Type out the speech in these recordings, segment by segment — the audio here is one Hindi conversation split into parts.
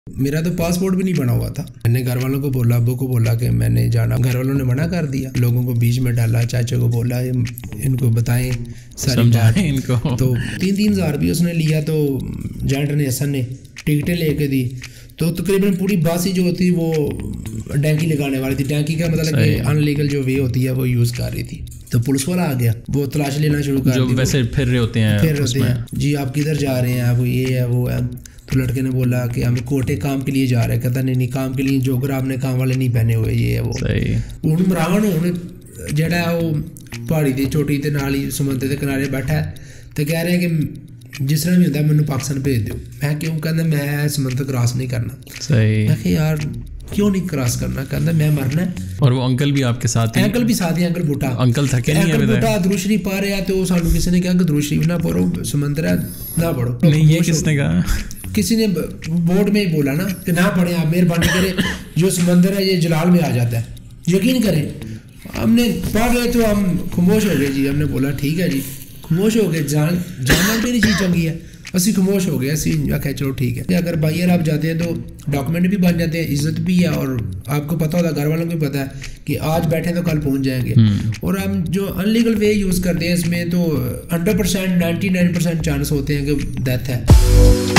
मेरा तो पासपोर्ट भी नहीं बना हुआ था। मैंने घर वालों को बोला, अब्बू को बोला कि मैंने जाना, घर वालों ने मना कर दिया। लोगों को बीच में डाला, चाचा को बोला इनको बताएं सारी बात इनको। तो 3,000 भी उसने लिया। तो जॉइंट ने हसन ने टिकटें लेके दी। तो तकरीबन पूरी बासी जो होती वो डैंकी लगाने वाली थी। डैंकी का मतलब कि अनलीगल जो वे होती है वो यूज़ कर रही थी। तो पुलिस वाला आ गया, वो तलाशी लेना शुरू कर दी। जो वैसे फिर रहे होते हैं जी आप किधर जा रहे हैं, आप ये है वो है। तो लड़के ने बोला कि हम कोटे काम के लिए जा रहे हैं। कहता नहीं काम के लिए, जोगर आपने काम वाले नहीं पहने हुए, ये है वो। हूँ इमरान हूँ जड़ा वो पहाड़ी की चोटी के नाल ही समुद्र के किनारे बैठा है। तो कह रहे हैं कि जिस तरह भी होता है मैंने पाकिस्तान भेज दो। मैं क्यों? कहता मैं समुद्र क्रॉस नहीं करना। सही। मैं कहा यार क्यों नहीं क्रॉस करना? कहता मैं मरना है। और वो अंकल भी आपके साथ ही? अंकल भी साथ ही, अंकल बूटा। अंकल थके नहीं? अंकल बूटा द्रुशरी पा रहे हैं। तो सानू किसी ने कहा कि द्रुशरी ना पढ़ो, समुद्र है ना पढ़ो। नहीं, ये किसने कहा? किसी ने बोर्ड में ही बोला ना कि ना पढ़े आप, मेहरबानी करें, जो समंदर है ये जलाल में आ जाता है, यकीन करें। हमने पढ़ रहे तो हम खामोश हो गए जी। हमने बोला ठीक है जी, खामोश हो गए। जानना मेरी चीज़ चंगी है, असी खामोश हो गए। असी आखिर चलो ठीक है। अगर बाहर आप जाते हैं तो डॉक्यूमेंट भी बन जाते हैं, इज्जत भी है, और आपको पता होता है, घर वालों को भी पता है कि आज बैठे तो कल पहुंच जाएंगे। और हम जो अनलीगल वे यूज़ करते हैं इसमें तो 100% 99% चांस होते हैं कि डेथ है।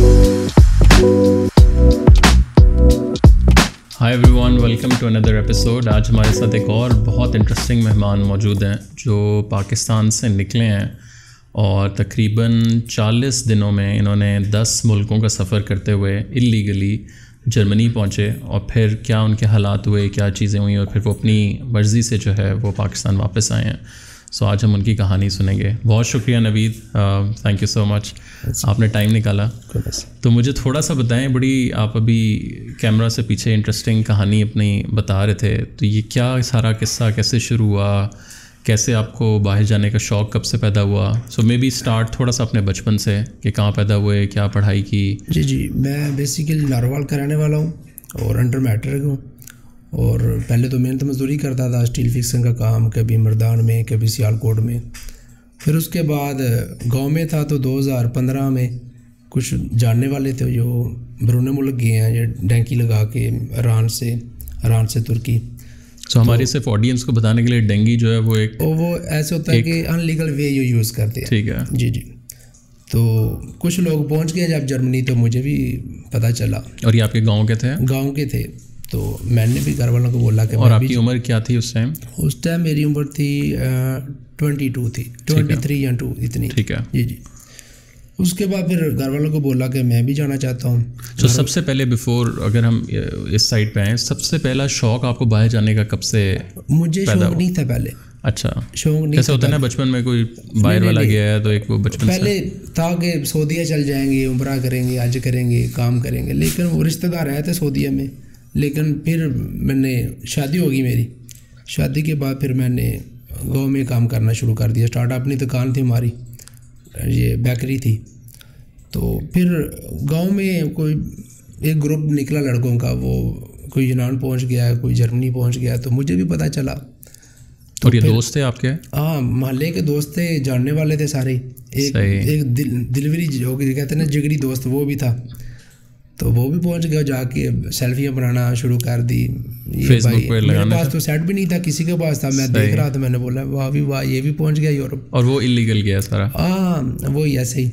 Hi everyone, welcome to another episode. आज हमारे साथ एक और बहुत इंटरेस्टिंग मेहमान मौजूद हैं जो पाकिस्तान से निकले हैं और तकरीबन 40 दिनों में इन्होंने 10 मुल्कों का सफ़र करते हुए इल्लीगली जर्मनी पहुँचे। और फिर क्या उनके हालात हुए, क्या चीज़ें हुई, और फिर वो अपनी मर्ज़ी से जो है वो पाकिस्तान वापस आए हैं। सो आज हम उनकी कहानी सुनेंगे। बहुत शुक्रिया Naveed, thank you so much, आपने टाइम निकाला। तो मुझे थोड़ा सा बताएं, बड़ी आप अभी कैमरा से पीछे इंटरेस्टिंग कहानी अपनी बता रहे थे, तो ये क्या सारा किस्सा कैसे शुरू हुआ, कैसे आपको बाहर जाने का शौक़ कब से पैदा हुआ? सो मे बी स्टार्ट थोड़ा सा अपने बचपन से कि कहाँ पैदा हुए, क्या पढ़ाई की? जी मैं बेसिकली नारोवाल का रहने वाला हूँ और अंडर मैट्रिक हूँ। और पहले तो मेहनत मजदूरी करता था, स्टील फिक्सिंग का काम, कभी मर्दान में, कभी सियालकोट में। फिर उसके बाद गांव में था तो 2015 में कुछ जानने वाले थे जो बरूने मुल्क गए हैं, ये डैंकी लगा के ईरान से तुर्की। तो हमारे सिर्फ ऑडियंस को बताने के लिए डेंगी जो है वो ऐसे होता है कि अनलीगल वे यूज़ करते हैं। ठीक है जी। तो कुछ लोग पहुंच गए जब जर्मनी, तो मुझे भी पता चला। और ये आपके गाँव के थे? गाँव के थे। तो मैंने भी घर वालों को बोला कि। और आपकी उम्र क्या थी उस टाइम? उस टाइम मेरी उम्र थी 22 थी, 23 या 2 इतनी। ठीक है जी। उसके बाद फिर घर वालों को बोला कि मैं भी जाना चाहता हूँ। तो सबसे पहले बिफोर अगर हम इस साइड पे आए, सबसे पहला शौक आपको बाहर जाने का कब से? मुझे शौक नहीं था पहले। अच्छा, शौक नहीं। कैसे होता है ना, बचपन में कोई बाहर वाला गया है तो एक वो बचपन पहले था कि सऊदीया चल जाएंगे, उम्रा करेंगे, हज करेंगे, काम करेंगे। लेकिन वो रिश्तेदार आए थे सऊदीया में। लेकिन फिर मैंने शादी होगी मेरी। शादी के बाद फिर मैंने गांव में काम करना शुरू कर दिया। स्टार्ट अपनी दुकान थी हमारी, ये बेकरी थी। तो फिर गांव में कोई एक ग्रुप निकला लड़कों का, वो कोई यूनान पहुंच गया, कोई जर्मनी पहुंच गया। तो मुझे भी पता चला। तो ये दोस्त थे आपके? हाँ, मोहल्ले के दोस्त थे, जानने वाले थे सारे। एक डिलीवरी जो कहते हैं ना, जिगरी दोस्त, वो भी था। तो वो भी पहुंच गया, जाके सेल्फियाँ बनाना शुरू कर दी। ये भाई मेरे पास तो सेट भी नहीं था, किसी के पास था। मैं देख रहा था, मैंने बोला वाह भी वाह, ये भी पहुंच गया यूरोप। और वो इलीगल गया सारा? हाँ, वो ही ऐसे ही।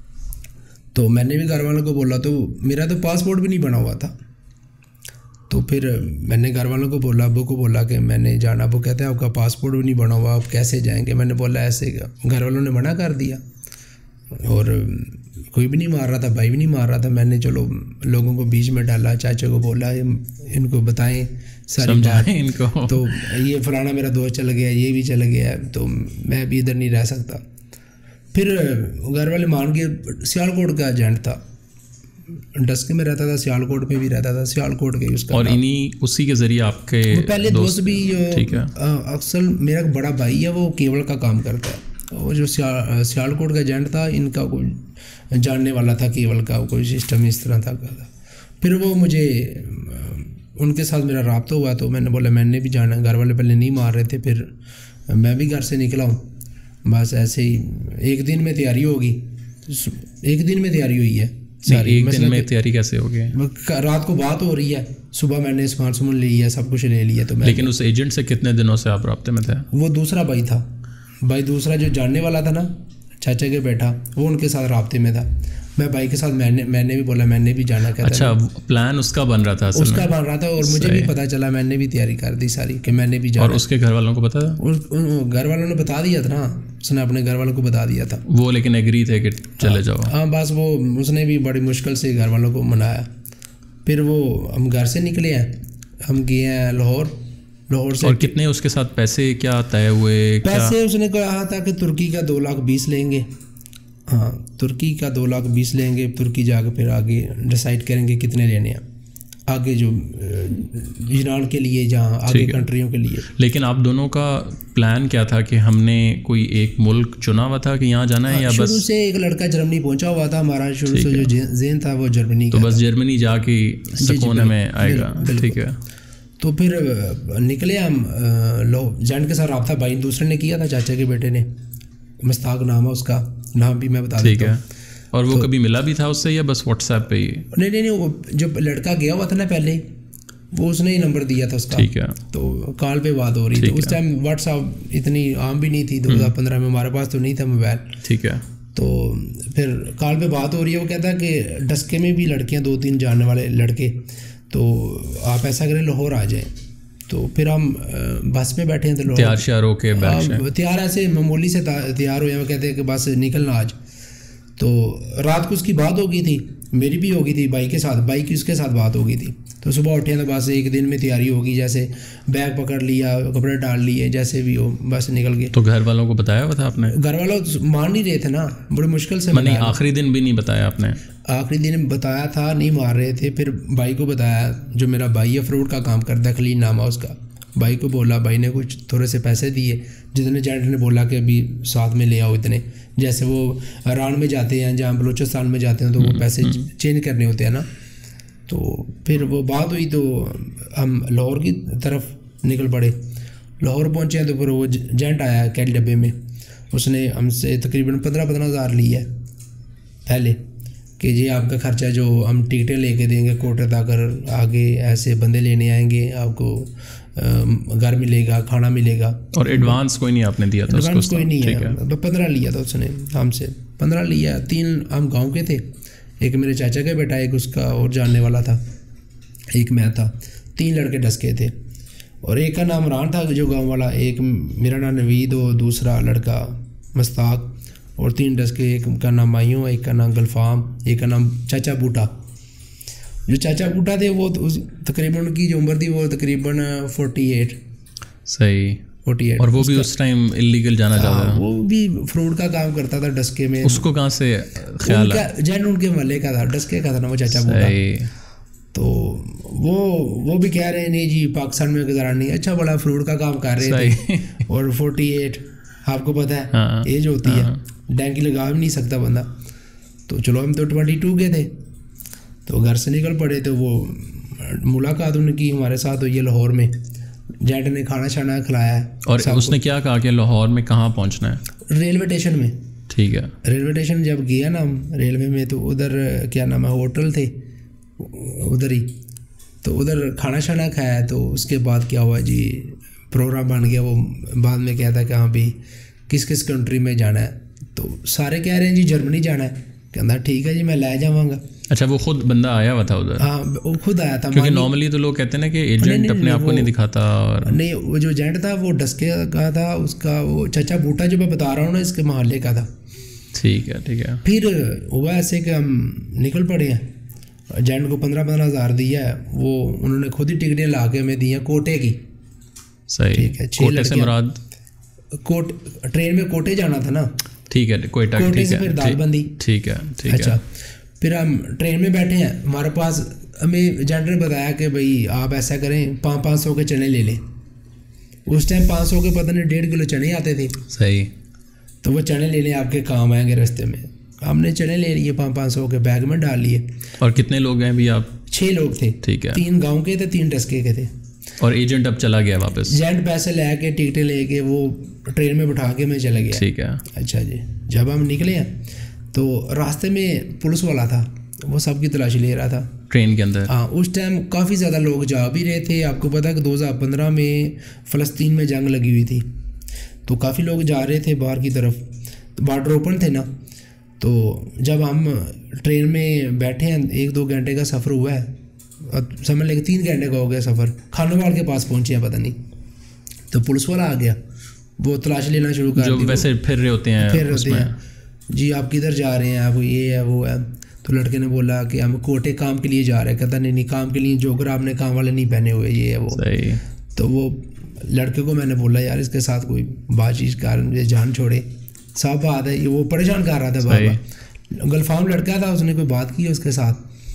तो मैंने भी घर वालों को बोला, तो मेरा तो पासपोर्ट भी नहीं बना हुआ था। तो फिर मैंने घर वालों को बोला, अब्बू को बोला कि मैंने जाना। वो कहते हैं आपका पासपोर्ट भी नहीं बना हुआ, आप कैसे जाएंगे? मैंने बोला ऐसे। घर वालों ने मना कर दिया और कोई भी नहीं मार रहा था, भाई भी नहीं मार रहा था। मैंने चलो लोगों को बीच में डाला, चाचा को बोला इनको बताएं सारी बात इनको। तो ये फलाना मेरा दोस्त चल गया, ये भी चल गया, तो मैं भी इधर नहीं रह सकता। फिर घर वाले मान गए। सियालकोट का एजेंट था, डस्के में रहता था, सियालकोट में भी रहता था, सियालकोट के उसका। और इन्हीं उसी के जरिए आपके पहले दोस्त भी। ठीक है। अक्सर मेरा बड़ा भाई है, वो केबल का काम करता है। वो जो सियालकोट का एजेंट था, इनका कोई जानने वाला था केबल का, कोई सिस्टम इस तरह था। फिर वो मुझे उनके साथ मेरा राब्ता हुआ, तो मैंने बोला मैंने भी जाना। घर वाले पहले नहीं मार रहे थे, फिर मैं भी घर से निकला हूँ। बस ऐसे ही एक दिन में तैयारी होगी, एक दिन में तैयारी हुई है। एक दिन में तैयारी कैसे होगी? रात को बात हो रही है, सुबह मैंने सामान लिया, सब कुछ ले लिया। तो लेकिन उस एजेंट से कितने दिनों से आप राब्ते में थे? वो दूसरा भाई था, भाई दूसरा जो जानने वाला था ना, चाचा के बेटा, वो उनके साथ राब्ते में था। मैं भाई के साथ मैंने भी बोला मैंने भी जाना। अच्छा, प्लान उसका बन रहा था? उसका बन रहा था और मुझे भी पता चला, मैंने भी तैयारी कर दी सारी कि मैंने भी जाना। और उसके घर वालों को पता था? घर वालों ने बता दिया था ना, उसने अपने घर वालों को बता दिया था। वो लेकिन एग्री थे कि चले जाओ? हाँ, बस वो उसने भी बड़ी मुश्किल से घर वालों को मनाया। फिर वो हम घर से निकले हैं, हम गए हैं लाहौर से। और कितने उसके साथ पैसे क्या तय हुए? पैसे उसने कहा था कि तुर्की का 2,20,000 लेंगे। हाँ, तुर्की का 2,20,000 लेंगे। तुर्की जाकर फिर आगे डिसाइड करेंगे कितने लेने हैं, आगे जो ईरान के लिए, जहाँ आगे कंट्रियों के लिए। लेकिन आप दोनों का प्लान क्या था कि हमने कोई एक मुल्क चुना हुआ था कि यहाँ जाना है, या बस शुरू से एक लड़का जर्मनी पहुंचा हुआ था हमारा, शुरू से जो जेन था वो जर्मनी का। तो बस जर्मनी जाके सुकून में आएगा। ठीक है। तो फिर निकले हम। जेंट के साथ रब्ता भाई दूसरे ने किया था, चाचा के बेटे ने, मुश्ताक नाम है उसका, नाम भी मैं बता देता हूँ। और वो कभी मिला भी था उससे या बस व्हाट्सएप पे ही? नहीं, वो जो लड़का गया हुआ था ना पहले, वो उसने ही नंबर दिया था उसका। ठीक है। तो कॉल पे बात हो रही थी। उस टाइम व्हाट्सएप इतनी आम भी नहीं थी, 2015 में हमारे पास तो नहीं था मोबाइल। ठीक है। तो फिर कॉल पे बात हो रही है, वो कहता है कि डस्के में भी लड़कियाँ 2-3 जानने वाले लड़के, तो आप ऐसा करें लाहौर आ जाएं। तो फिर हम बस में बैठे हैं, तो तैयार होके तैयार ऐसे मामूली से तैयार हुए, वो कहते हैं कि बस निकलना आज। तो रात को उसकी बात हो गई थी, मेरी भी हो गई थी भाई के साथ, भाई की उसके साथ बात हो गई थी। तो सुबह उठे तो बस एक दिन में तैयारी होगी, जैसे बैग पकड़ लिया, कपड़े डाल लिए, जैसे भी हो बस निकल गए। तो घर वालों को बताया हुआ था आपने? घर वालों मान नहीं रहे थे ना, बड़ी मुश्किल से। नहीं, आखिरी दिन भी नहीं बताया आपने? आखिरी दिन बताया था, नहीं मान रहे थे। फिर भाई को बताया, जो मेरा भाई है फ्रूट का काम करता है, खलील नामा उसका, भाई को बोला, भाई ने कुछ थोड़े से पैसे दिए, जितने जेंट ने बोला कि अभी साथ में ले आओ इतने। जैसे वो ईरान में जाते हैं, जहाँ बलूचिस्तान में जाते हैं, तो वो पैसे चेंज करने होते हैं ना। तो फिर वो बात हुई, तो हम लाहौर की तरफ निकल पड़े। लाहौर पहुँचे हैं तो फिर वो जेंट आया कैल डब्बे में, उसने हमसे तकरीबन 15 हज़ार ली है पहले, कि ये आपका खर्चा, जो हम टिकटें लेके देंगे कोटे तक, आगे ऐसे बंदे लेने आएंगे, आपको घर मिलेगा, खाना मिलेगा। और एडवांस कोई नहीं आपने दिया था? एडवांस कोई नहीं है, 15 लिया था उसने हमसे, 15 लिया। 3 हम गांव के थे, एक मेरे चाचा का बेटा, एक उसका और जानने वाला था, एक मैं था। 3 लड़के डस्के थे, और एक का नाम रान था जो गाँव वाला, एक मेरा नाम नवीद और दूसरा लड़का मुश्ताक, और 3 डस्के, एक का नाम मायूं, एक का नाम गलफाम, एक का नाम चाचा बूटा। जो चाचा बूटा थे वो तकरीबन उनकी जो उम्र थी वो तकरीबन 48। सही, 48। और वो भी उस टाइम इलीगल जाना चाहता था? वो भी फ्रूट का काम करता था डस्के में। उसको कहाँ से ख्याल आया? जैन उनके महल्ले का था, डस्के का था ना वो चाचा बूटा। तो वो भी कह रहे हैं नहीं जी पाकिस्तान में गुजारा नहीं। अच्छा, बड़ा फ्रूट का काम कर रहे थे, और 48 आपको पता है एज होती है, डैंकी लगा भी नहीं सकता बंदा। तो चलो हम तो 22 के थे, तो घर से निकल पड़े। तो वो मुलाकात उनकी हमारे साथ हुई है लाहौर में, जेंट ने खाना शाना खिलाया है। और उसने क्या कहा कि लाहौर में कहाँ पहुँचना है? रेलवे स्टेशन में। ठीक है। रेलवे स्टेशन जब गया ना हम रेलवे में, तो उधर क्या नाम है, होटल थे उधर ही, तो उधर खाना शाना खाया। तो उसके बाद क्या हुआ जी, प्रोग्राम बन गया। वो बाद में क्या था कि हाँ भी किस किस कंट्री में जाना है, तो सारे कह रहे हैं जी जर्मनी जाना है। कहता ठीक है जी मैं ले जाऊँगा। अच्छा, वो खुद बंदा आया हुआ था उधर? हाँ, वो खुद आया था। क्योंकि नॉर्मली तो लोग कहते हैं ना कि एजेंट अपने आप को नहीं दिखाता। और नहीं, वो जो एजेंट था वो डस्के का था, उसका वो चाचा बूटा जो मैं बता रहा हूँ ना, इसके मोहल्ले का था। ठीक है, ठीक है। फिर हुआ ऐसे कि हम निकल पड़े हैं। एजेंट को 15 हज़ार दिया है, वो उन्होंने खुद ही टिकटें ला के हमें दी हैं कोटे की। सही। ठीक है। कोटे से मुराद? ट्रेन में कोटे जाना था ना। ठीक है, कोयटा। कोटे से फिर दालबंदी। ठीक है, ठीक है। अच्छा, फिर हम ट्रेन में बैठे हैं, हमारे पास हमें एजेंट ने बताया कि भाई आप ऐसा करें 500 के चने ले लें। उस टाइम 500 के पता नहीं 1.5 किलो चने आते थे। सही। तो वो चने लेने आपके काम आएंगे रास्ते में। हमने चने ले लिए, 500 के बैग में डाल लिए। और कितने लोग हैं भी आप? 6 लोग थे। ठीक है। 3 गाँव के थे, 3 डस्के के थे। और एजेंट अब चला गया वापस? एजेंट पैसे ले के टिकटें लेके वो ट्रेन में बिठा के मैं चला गया। ठीक है। अच्छा जी, जब हम निकले हैं तो रास्ते में पुलिस वाला था, वो सबकी तलाशी ले रहा था ट्रेन के अंदर। हाँ, उस टाइम काफ़ी ज़्यादा लोग जा भी रहे थे। आपको पता है कि 2015 में फ़लस्तीन में जंग लगी हुई थी, तो काफ़ी लोग जा रहे थे बाहर की तरफ, तो बॉर्डर ओपन थे ना। तो जब हम ट्रेन में बैठे हैं, 1-2 घंटे का सफ़र हुआ है, समझ लें 3 घंटे का हो गया सफ़र, खानोवाल के पास पहुँचे हैं पता नहीं, तो पुलिस वाला आ गया, वो तलाशी लेना शुरू कर दी। जो वैसे फिर रहे होते हैं जी आप किधर जा रहे हैं, आप ये है वो है। तो लड़के ने बोला कि हम कोटे काम के लिए जा रहे हैं। कहता नहीं काम के लिए, जोगर आपने काम वाले नहीं पहने हुए, ये है वो। सही। तो वो लड़के को मैंने बोला यार इसके साथ कोई बातचीत कर, मुझे जान छोड़े, साफ बात है। ये वो परेशान कर रहा था बाबा, गलफाम लड़का था, उसने कोई बात की उसके साथ,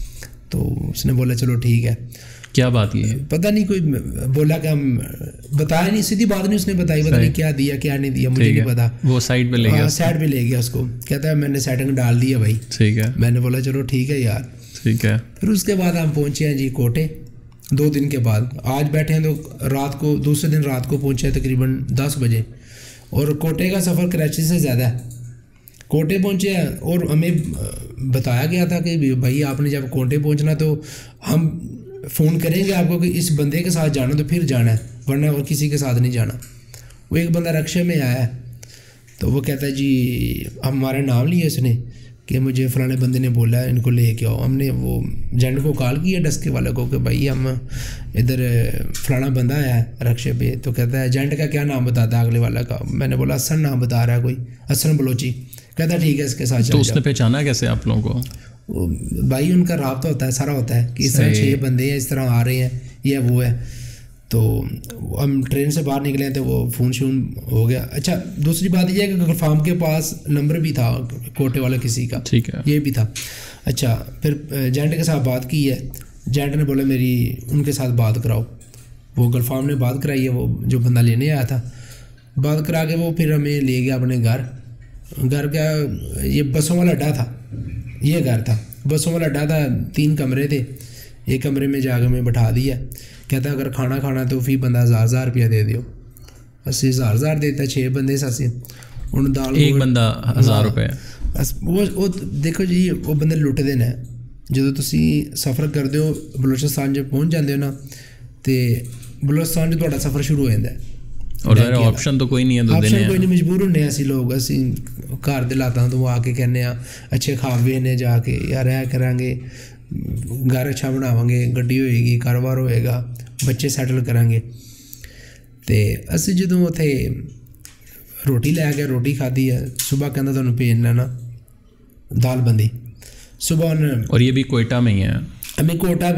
तो उसने बोला चलो ठीक है। क्या बात की है पता नहीं, कोई बोला कि हम बताया नहीं, सीधी बात नहीं उसने बताई, पता नहीं क्या दिया क्या नहीं दिया, मुझे नहीं पता। वो साइड पे ले गया, साइड पे ले गया उसको, कहता है मैंने सेटिंग डाल दिया भाई। ठीक है। मैंने बोला चलो ठीक है यार, ठीक है। फिर उसके बाद हम पहुंचे हैं जी कोटे, 2 दिन के बाद। आज बैठे हैं तो रात को, दूसरे दिन रात को पहुंचे हैं तकरीबन 10 बजे, और कोटे का सफ़र कराची से ज़्यादा है। कोटे पहुंचे हैं और हमें बताया गया था कि भाई आपने जब कोटे पहुंचना तो हम फ़ोन करेंगे आपको कि इस बंदे के साथ जाना तो फिर जाना है, वरना और किसी के साथ नहीं जाना। वो एक बंदा रक्शे में आया है, तो वो कहता है जी हमारा नाम लिया उसने कि मुझे फ़लाने बंदे ने बोला है इनको ले के आओ। हमने वो एजेंट को कॉल किया, डस्के वाले को, कि भाई हम इधर फ़लाना बंदा आया है रक्शे पे। तो कहता है एजेंट का क्या नाम बताता है अगले वाला का। मैंने बोला हसन नाम बता रहा है कोई, हसन बलोची। कहता ठीक है इसके साथ। तो उसने पहचाना कैसे आप लोगों को? भाई उनका राब्ता होता है, सारा होता है कि इस तरह 6 बंदे हैं, इस तरह आ रहे हैं, ये वो है। तो हम ट्रेन से बाहर निकले तो वो फ़ोन शून हो गया। अच्छा दूसरी बात यह है कि फार्म के पास नंबर भी था कोटे वाले किसी का, ठीक है, ये भी था। अच्छा फिर एजेंट के साथ बात की है, एजेंट ने बोला मेरी उनके साथ बात कराओ। वो गलफाम ने बात कराई है, वो जो बंदा लेने आया था, बात करा के वो फिर हमें ले गया अपने घर का। ये बसों वाला अड्डा था, ये घर था, बसों वाला अड्डा था, 3 कमरे थे। एक कमरे में जाकर मैं बैठा दिया, कहता अगर खाना तो फी बंदा 1000 रुपया दे दियो। 80,000 देता, 6 बंदे से 80 उन दाल, एक बंदा 1000 रुपये। वो देखो जी वो बंदे लुटते ने। जो तुसी सफ़र करते हो बलोचिस्तान जब पहुँच जाते हो ना, तो बलोचिस्तान जो थोड़ा सफ़र शुरू हो जाता है, और ऑप्शन तो कोई नहीं है, ऑप्शन कोई नहीं, मजबूर होने असी लोग। असी घर दे लाता तो वो आके कहने अच्छे खावे ने जाके यार ऐ करांगे, घर अच्छा बनावांगे, गड्डी होएगी, कारोबार होएगा, बच्चे सैटल करांगे। तो असी जो उत्थे रोटी लै गए, रोटी खाधी है। सुबह कहना तुहानू भेजना ना दाल बंदी सुबह। और ये भी कोयटा में ही है? हमें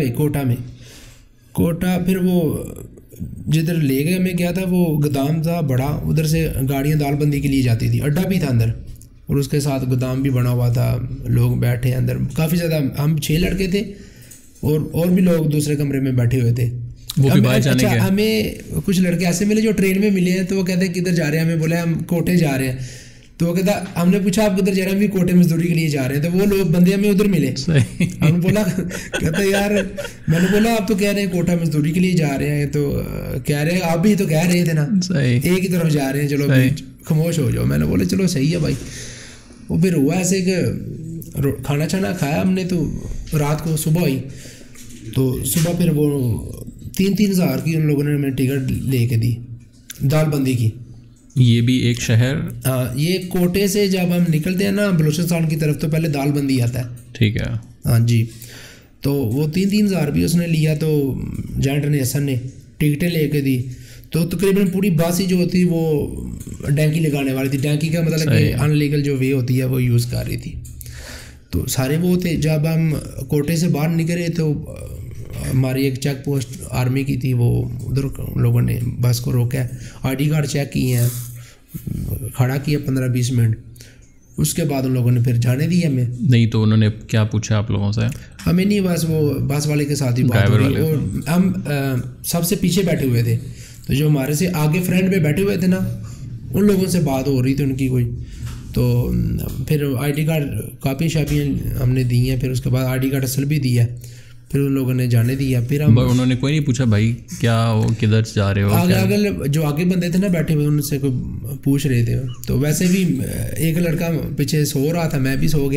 कोटा फिर वो जिधर ले गए हमें गया था, वो गोदाम था बड़ा, उधर से गाड़ियाँ दाल बंदी के लिए जाती थी, अड्डा भी था अंदर, और उसके साथ गोदाम भी बना हुआ था, लोग बैठे अंदर काफ़ी ज़्यादा। हम 6 लड़के थे और भी लोग दूसरे कमरे में बैठे हुए थे। वो भी बाहर जाने के। हमें कुछ लड़के ऐसे मिले जो ट्रेन में मिले हैं, तो वो कहते हैं किधर जा रहे हैं, हमें बोला हम कोटे जा रहे हैं। तो वो कहता, हमने पूछा आप किधर जा रहे हैं, हम भी कोटे मजदूरी के लिए जा रहे हैं। तो वो लोग बंदे हमें उधर मिले, हमने बोला, कहता यार, मैंने बोला आप तो कह रहे हैं कोटा मजदूरी के लिए जा रहे हैं, तो कह रहे हैं आप भी तो कह रहे थे ना एक ही तरफ जा रहे हैं, चलो खामोश हो जाओ। मैंने बोला चलो सही है भाई। वो फिर हुआ ऐसे कि खाना छाना खाया हमने, तो रात को सुबह हुई, तो सुबह फिर वो 3-3 हज़ार की उन लोगों ने हमें टिकट लेके दी दाल बंदी की। ये भी एक शहर? हाँ, ये कोटे से जब हम निकलते हैं ना बलूचिस्तान की तरफ, तो पहले दाल बंदी आता है। ठीक है। हाँ जी। तो वो 3-3 हज़ार भी उसने लिया, तो एजेंट ने, हसन ने टिकटें लेके दी। तो तकरीबन पूरी बस ही जो होती वो डैंकी लगाने वाली थी। डैंकी का मतलब कि अनलीगल जो वे होती है वो यूज़ कर रही थी। तो सारे वो थे। जब हम कोटे से बाहर निकले तो हमारी एक चेक पोस्ट आर्मी की थी, वो उधर लोगों ने बस को रोका, ID कार्ड चेक किए हैं, खड़ा किया 15-20 मिनट। उसके बाद उन लोगों ने फिर जाने दिया हमें। नहीं तो उन्होंने क्या पूछा आप लोगों से? हमें नहीं, बस वो बस वाले के साथ ही बात हो रही। और हम सबसे पीछे बैठे हुए थे, तो जो हमारे से आगे फ्रंट पे बैठे हुए थे ना, उन लोगों से बात हो रही थी उनकी कोई। तो फिर ID कार्ड कापी शापियाँ हमने दी हैं, फिर उसके बाद ID कार्ड असल भी दिया, फिर उन लोगों ने जाने दिया। फिर हम, उन्होंने कोई नहीं पूछा भाई क्या हो, किधर जा रहे हो? आगे जो आगे बंदे थे ना बैठे हुए, उनसे कोई पूछ रहे थे। तो वैसे भी एक लड़का पीछे सो रहा था, मैं भी सो गया।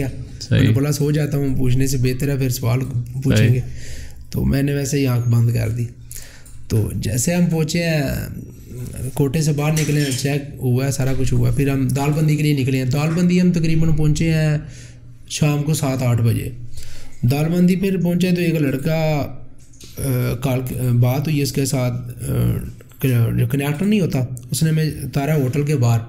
मैंने बोला सो जाता हूँ, पूछने से बेहतर है फिर सवाल पूछेंगे। तो मैंने वैसे ही आँख बंद कर दी। तो जैसे हम पहुँचे हैं, कोटे से बाहर निकले हैं, चेक हुआ है, सारा कुछ हुआ, फिर हम दालबंदी के लिए निकले हैं। दालबंदी हम तकरीबन पहुँचे हैं शाम को 7-8 बजे। दालबंदी फिर पहुँचे तो एक लड़का कॉल बात हुई इसके साथ, जो कनेक्टर नहीं होता, उसने मैं उतारा होटल के बाहर।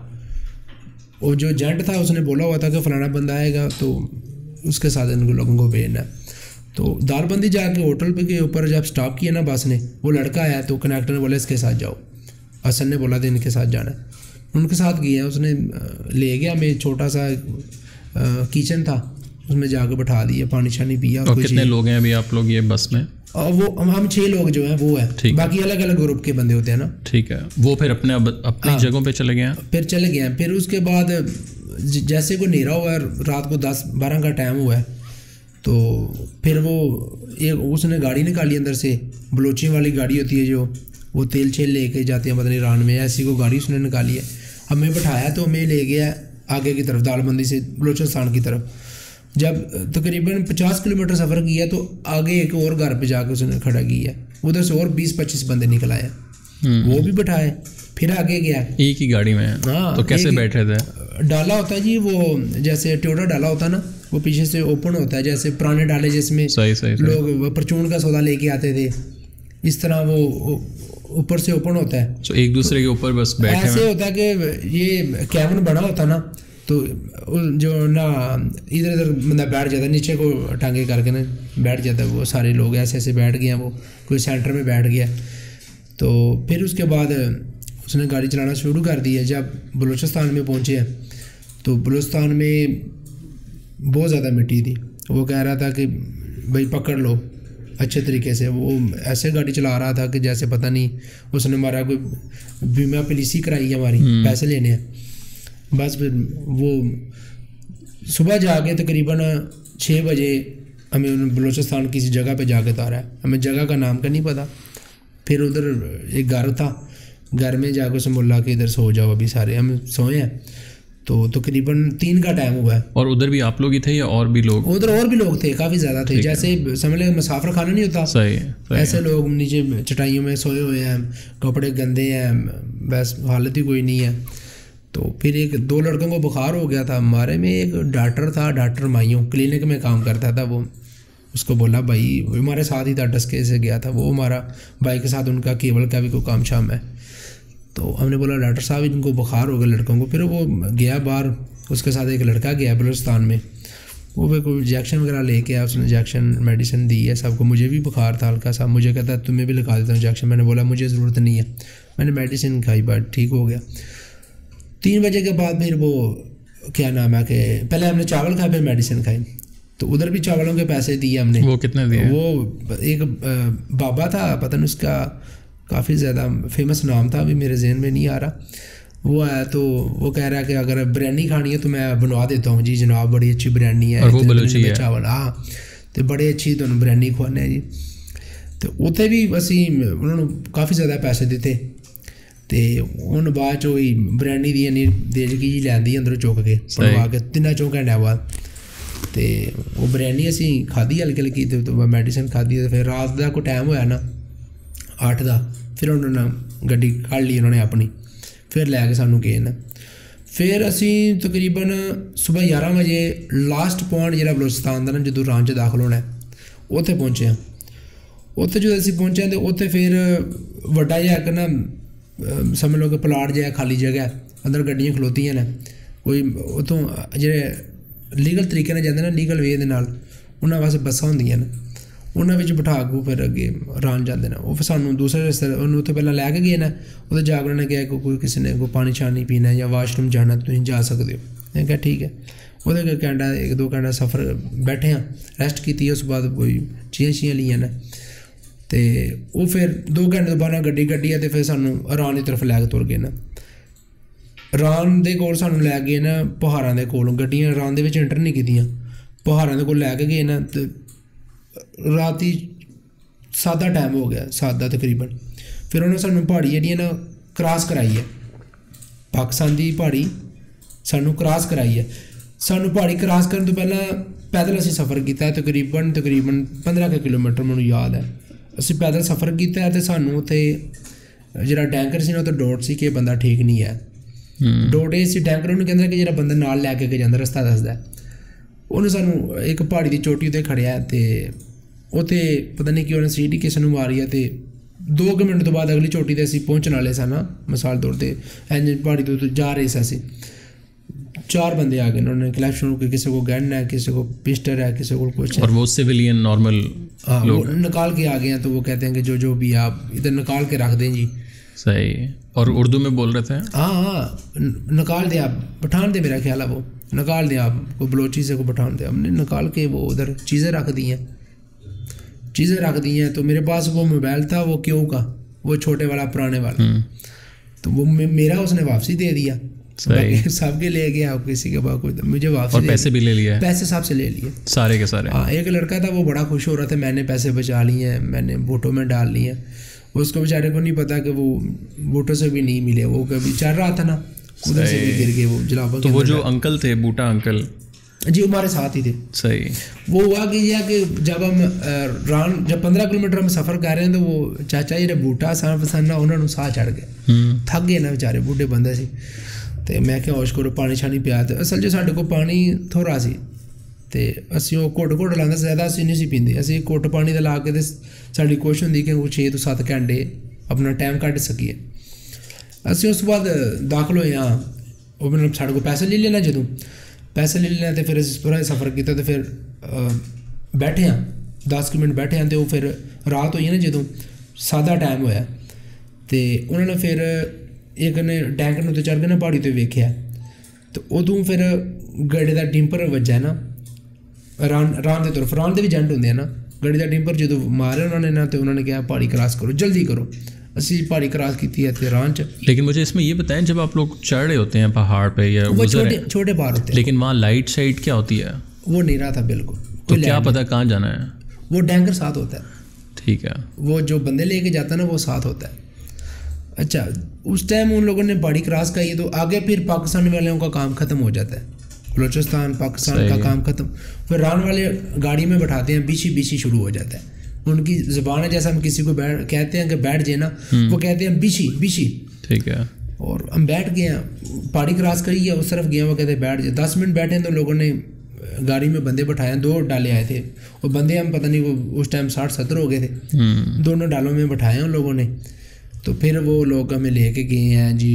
वो जो एजेंट था उसने बोला हुआ था कि फलाना बंदा आएगा तो उसके साथ इनको लोगों को भेजना। तो दालबंदी जाके होटल पे के ऊपर जब स्टॉप किया ना बस ने, वो लड़का आया तो कनेक्टर ने बोला इसके साथ जाओ। हसन ने बोला था इनके साथ जाना, उनके साथ गया। उसने ले गया, मैं छोटा सा किचन था उसमें जाके बैठा दिया, पानी शानी पिया। और कितने लोग हैं अभी आप लोग ये बस में? और वो हम 6 लोग जो हैं वो है, बाकी अलग अलग ग्रुप के बंदे होते हैं ना। ठीक है, वो फिर अपनी जगहों पे चले गए हैं? फिर चले गए हैं। फिर उसके बाद जैसे को नेरा हुआ है, रात को 10-12 का टाइम हुआ है, तो फिर वो एक उसने गाड़ी निकाली अंदर से, बलोची वाली गाड़ी होती है जो वो तेल छेल लेके जाते हैं, मतलब ईरान में, ऐसी को गाड़ी उसने निकाली है। हमें बैठाया तो हमें ले गया आगे की तरफ, दालबंदी से बलोचिस्तान की तरफ। जब तकरीबन 50 किलोमीटर सफ़र किया तो आगे एक और घर पे जाके उसने खड़ा किया, उधर से और 20-25 बंदे निकल आए, वो भी बैठाए, फिर आगे गया एक ही गाड़ी में। हाँ, तो कैसे बैठे थे? डाला होता है जी, वो जैसे टोयोटा डाला होता है ना, वो पीछे से ओपन होता है, जैसे पुराने डाले जिसमें सही। लोग परचून का सौदा लेके आते थे, इस तरह वो ऊपर से ओपन होता है। तो एक दूसरे के ऊपर बस बैठे ऐसे होता है कि ये कैबिन बना होता ना, तो जो ना इधर उधर बंदा बैठ जाता है, नीचे को टांगे करके ना बैठ जाता है। वो सारे लोग ऐसे ऐसे बैठ गए हैं, वो कोई सेंटर में बैठ गया। तो फिर उसके बाद उसने गाड़ी चलाना शुरू कर दी है। जब बलूचिस्तान में पहुँचे हैं तो बलूचिस्तान में बहुत ज़्यादा मिट्टी थी। वो कह रहा था कि भाई पकड़ लो अच्छे तरीके से। वो ऐसे गाड़ी चला रहा था कि जैसे पता नहीं उसने हमारा कोई बीमा पॉलिसी कराई है, हमारी पैसे लेने हैं। बस फिर वो सुबह जाके तकरीबन 6 बजे हमें बलूचिस्तान किसी जगह पे जाके उतारा है, हमें जगह का नाम का नहीं पता। फिर उधर एक घर था, घर में जाकर उसने बोला कि इधर सो जाओ, अभी सारे हम सोए हैं। तो तकरीबन 3 का टाइम हुआ है। और उधर भी आप लोग ही थे या और भी लोग? उधर और भी लोग थे, काफ़ी ज़्यादा थे। जैसे समझ ले मुसाफिर खाना नहीं होता, सही ऐसे लोग नीचे चटाइयों में सोए हुए हैं, कपड़े गंदे हैं, बस हालत ही कोई नहीं है। तो फिर 2 लड़कों को बुखार हो गया था। हमारे में एक डॉक्टर था, डॉक्टर माइयों, क्लिनिक में काम करता था। वो उसको बोला भाई, हमारे साथ ही था, डस्के से गया था वो, हमारा भाई के साथ उनका केबल का भी कोई काम शाम है। तो हमने बोला डॉक्टर साहब इनको बुखार हो गया लड़कों को। फिर वो गया बाहर, उसके साथ एक लड़का गया बलूचिस्तान में, वो भी कोई इंजेक्शन वगैरह लेके आया, उसने इंजेक्शन मेडिसिन दी है सबको। मुझे भी बुखार था हल्का सा, मुझे कहता है तुम्हें भी लगा देता हूँ इंजेक्शन। मैंने बोला मुझे ज़रूरत नहीं है, मैंने मेडिसिन खाई, बात ठीक हो गया। 3 बजे के बाद फिर वो क्या नाम है कि पहले हमने चावल खाए, फिर मेडिसिन खाई। तो उधर भी चावलों के पैसे दिए हमने। वो कितने दिए? वो एक बाबा था, पता नहीं उसका काफ़ी ज़्यादा फेमस नाम था, अभी मेरे जहन में नहीं आ रहा। वो आया तो वो कह रहा है कि अगर बिरयानी खानी है तो मैं बनवा देता हूँ जी जनाब, बड़ी अच्छी बिरयानी है, और वो बलूची है चावल। हाँ, तो बड़ी अच्छी तो बिरयानी खुआने जी। तो उत्थे भी असी उन्होंने काफ़ी ज़्यादा पैसे दिते। तो उन बाद चो ही बिरयानी दी इन्नी देजगी जी लैंदी अंदरों चुक के बनवा के 3-4 घंटे बाद। तो वो बिरयानी असी खाधी हल्की हल्की, तो मेडिसिन खाधी। तो फिर रात का कोई टाइम होया ना 8 का, फिर उन्होंने गड्डी कढ़ ली उन्होंने अपनी, फिर लैके सानू गए ना। फिर असी तकरीबन सुबह 11 बजे लास्ट पॉइंट जो बलूचिस्तान का ना, जो ईरान च दाखिल होना है, उत्थे पहुँचे हैं। उत्थे जो असी पहुँचे तो उत्थे फिर वड्डा जिहा इक ना समझ लो कि प्लाट जिहा खाली जगह, अंदर गड्डियाँ खलोतियां ने। कोई उतों जेह्ड़े लीगल तरीके नाल जांदे ना, लीगल वे दे नाल, उन्हां वास्ते बस्सां होंदियां ने, उन्हां विच बिठा के फिर अगे ईरान जांदे ने। वो फिर सानू दूसरे रस्ते उन्होंने उत्थे पहलां लैके गए ने। उत्थे जाके उन्होंने कहा कि कोई किसी ने कोई पानी शानी पीना है या वाशरूम जाना तुसीं जा सकदे हो। मैं कहा ठीक है। ਉਹਦੇ के घंटा 1-2 घंटा सफ़र बैठे हाँ, रेस्ट की। उस बाद कोई चीज़ां लिया ने, तो वो फिर 2 घंटे बाद गड्डी कड्डी है, तो फिर सानू ईरान की तरफ लैके तुर गए ना। ईरान के कोल सानू लै गए ना पहाड़ों के कोल, गड्डियां ईरान दे विच एंटर नहीं कीतियां, पहाड़ों के कोल लैके गए ना। तो राती 7 का टाइम हो गया, 7 तकरीबन। फिर उन्होंने सानू पहाड़ी जी ना क्रॉस कराई है, पाकिस्तान की पहाड़ी सानू क्रॉस कराई है। सानू पहाड़ी क्रॉस करन तो पहला पैदल असी सफ़र किया है तकरीबन 15 किलोमीटर मैनू याद है। असी पैदल सफ़र किया है तो सानू उत्थे जिहड़ा टैंकर सी ना तो डोट सी कि बंदा ठीक नहीं है। डोट ये सी टैंकर उन्हें कहंदा कि जिहड़ा बंदा नाल लैके जांदा रस्ता दसदा उन्हें सानू एक पहाड़ी की चोटी उत्ते खड़िया तो उत्थे पता नहीं कि उन्हें सीटी किसी नूं मारी है तो 2 मिनट तो बाद अगली चोटी ते असी पहुंचण वाले सन। मिसाल तौर पर इंज पहाड़ी तो जा रहे थे असी 4 बंदे आ गए उन्होंने क्लैश शुरू की, किसी को गन है, किसी को पिस्टल है, किसी को कुछ है। और वो सिविलियन नॉर्मल लोग निकाल के आ गए हैं तो वो कहते हैं कि जो भी आप इधर निकाल के रख दें जी। सही। और उर्दू में बोल रहे थे? हाँ निकाल दे आप, पठान दे मेरा ख्याल है वो, निकाल दें आप, को बलोची से को पठान दे। हमने निकाल के वो उधर चीज़ें रख दी हैं तो मेरे पास वो मोबाइल था वो क्यों का, वो छोटे वाला पुराने वाला, तो वो मेरा उसने वापसी दे दिया। सबके ले गया, किसी के पास कोई, मुझे वापस और पैसे भी ले लिए, पैसे सब से ले लिए सारे के सारे। हाँ एक लड़का था वो बड़ा खुश हो रहा था, मैंने पैसे बचा लिए हैं, मैंने बूटों में डाल लिए हैं। उसको बेचारे को नहीं पता कि वो बूटों से भी नहीं मिले, वो कभी चल रहा था ना उधर से भी गिर गए वो जलाबा। तो वो जो अंकल थे बूटा अंकल जी हमारे साथ ही थे। सही। वो हुआ कि जब हम जब 15 किलोमीटर हम सफ़र कर रहे हैं तो वो चाचा जी ने बूटा सन पसंद उन्होंने साह चढ़ गए, थक गए ना बेचारे, बूढ़े बंदे सी। तो मैं क्या होश करो पानी शानी पिया, तो असल जो साढ़े को पानी थोड़ा सी तो असी वो घुट लाते, ज़्यादा असी नहीं सी पींदे, असी घुट पानी का ला के तो साड़ी कोशिश होंगी कि वो 6 तो 7 घंटे अपना टाइम कट सकीए। असी उस बाद दाखिल होए हाँ, वो मतलब साढ़े को पैसे ले लेना, जो पैसे ले लेना तो फिर अस पूरा सफ़र किया तो फिर बैठे हाँ 10 मिनट बैठे हैं तो फिर रात हुई ना जो सादा टाइम होया तो उन्होंने फिर एक ने टैंकर में तो चढ़ के ना पहाड़ी तो वेख्या तो उदों फिर गड्डी का डिंपर वज्जा ना रान की तरफ, रान के भी जंट होंगे ना, गड्डी का डिंपर जो मारे उन्होंने ना तो उन्होंने कहा पहाड़ी क्रॉस करो, जल्दी करो। असी पहाड़ी क्रॉस की थी रान च। लेकिन मुझे इसमें ये बताएं, जब आप लोग चढ़ रहे होते हैं पहाड़ पे या वो छोटे पहाड़ होते हैं, लेकिन वहाँ लाइट शाइट क्या होती है? वो नहीं रहा था बिल्कुल, तो क्या पता कहाँ जाना है? वो टैंकर साथ होता है। ठीक है। वो जो बंदे लेके जाता है ना वो साथ होता है। अच्छा उस टाइम उन लोगों ने पहाड़ी क्रॉस का ये तो आगे फिर पाकिस्तान वालों का काम ख़त्म हो जाता है, बलोचिस्तान पाकिस्तान का काम ख़त्म, फिर रान वाले गाड़ी में बैठाते हैं, बीसी शुरू हो जाता है। उनकी ज़बान है, जैसा हम किसी को कहते हैं कि बैठ जाए ना, वो कहते हैं बीसी। ठीक है। और हम बैठ गए हैं, पहाड़ी क्रॉस करी है, उस तरफ गए, वो कहते हैं बैठ जाए। 10 मिनट बैठे तो लोगों ने गाड़ी में बंदे बैठाए, 2 डाले आए थे, और बंदे हम पता नहीं वो उस टाइम 60-70 हो गए थे, दोनों डालों में बैठाए उन लोगों ने। तो फिर वो लोग हमें लेके गए हैं जी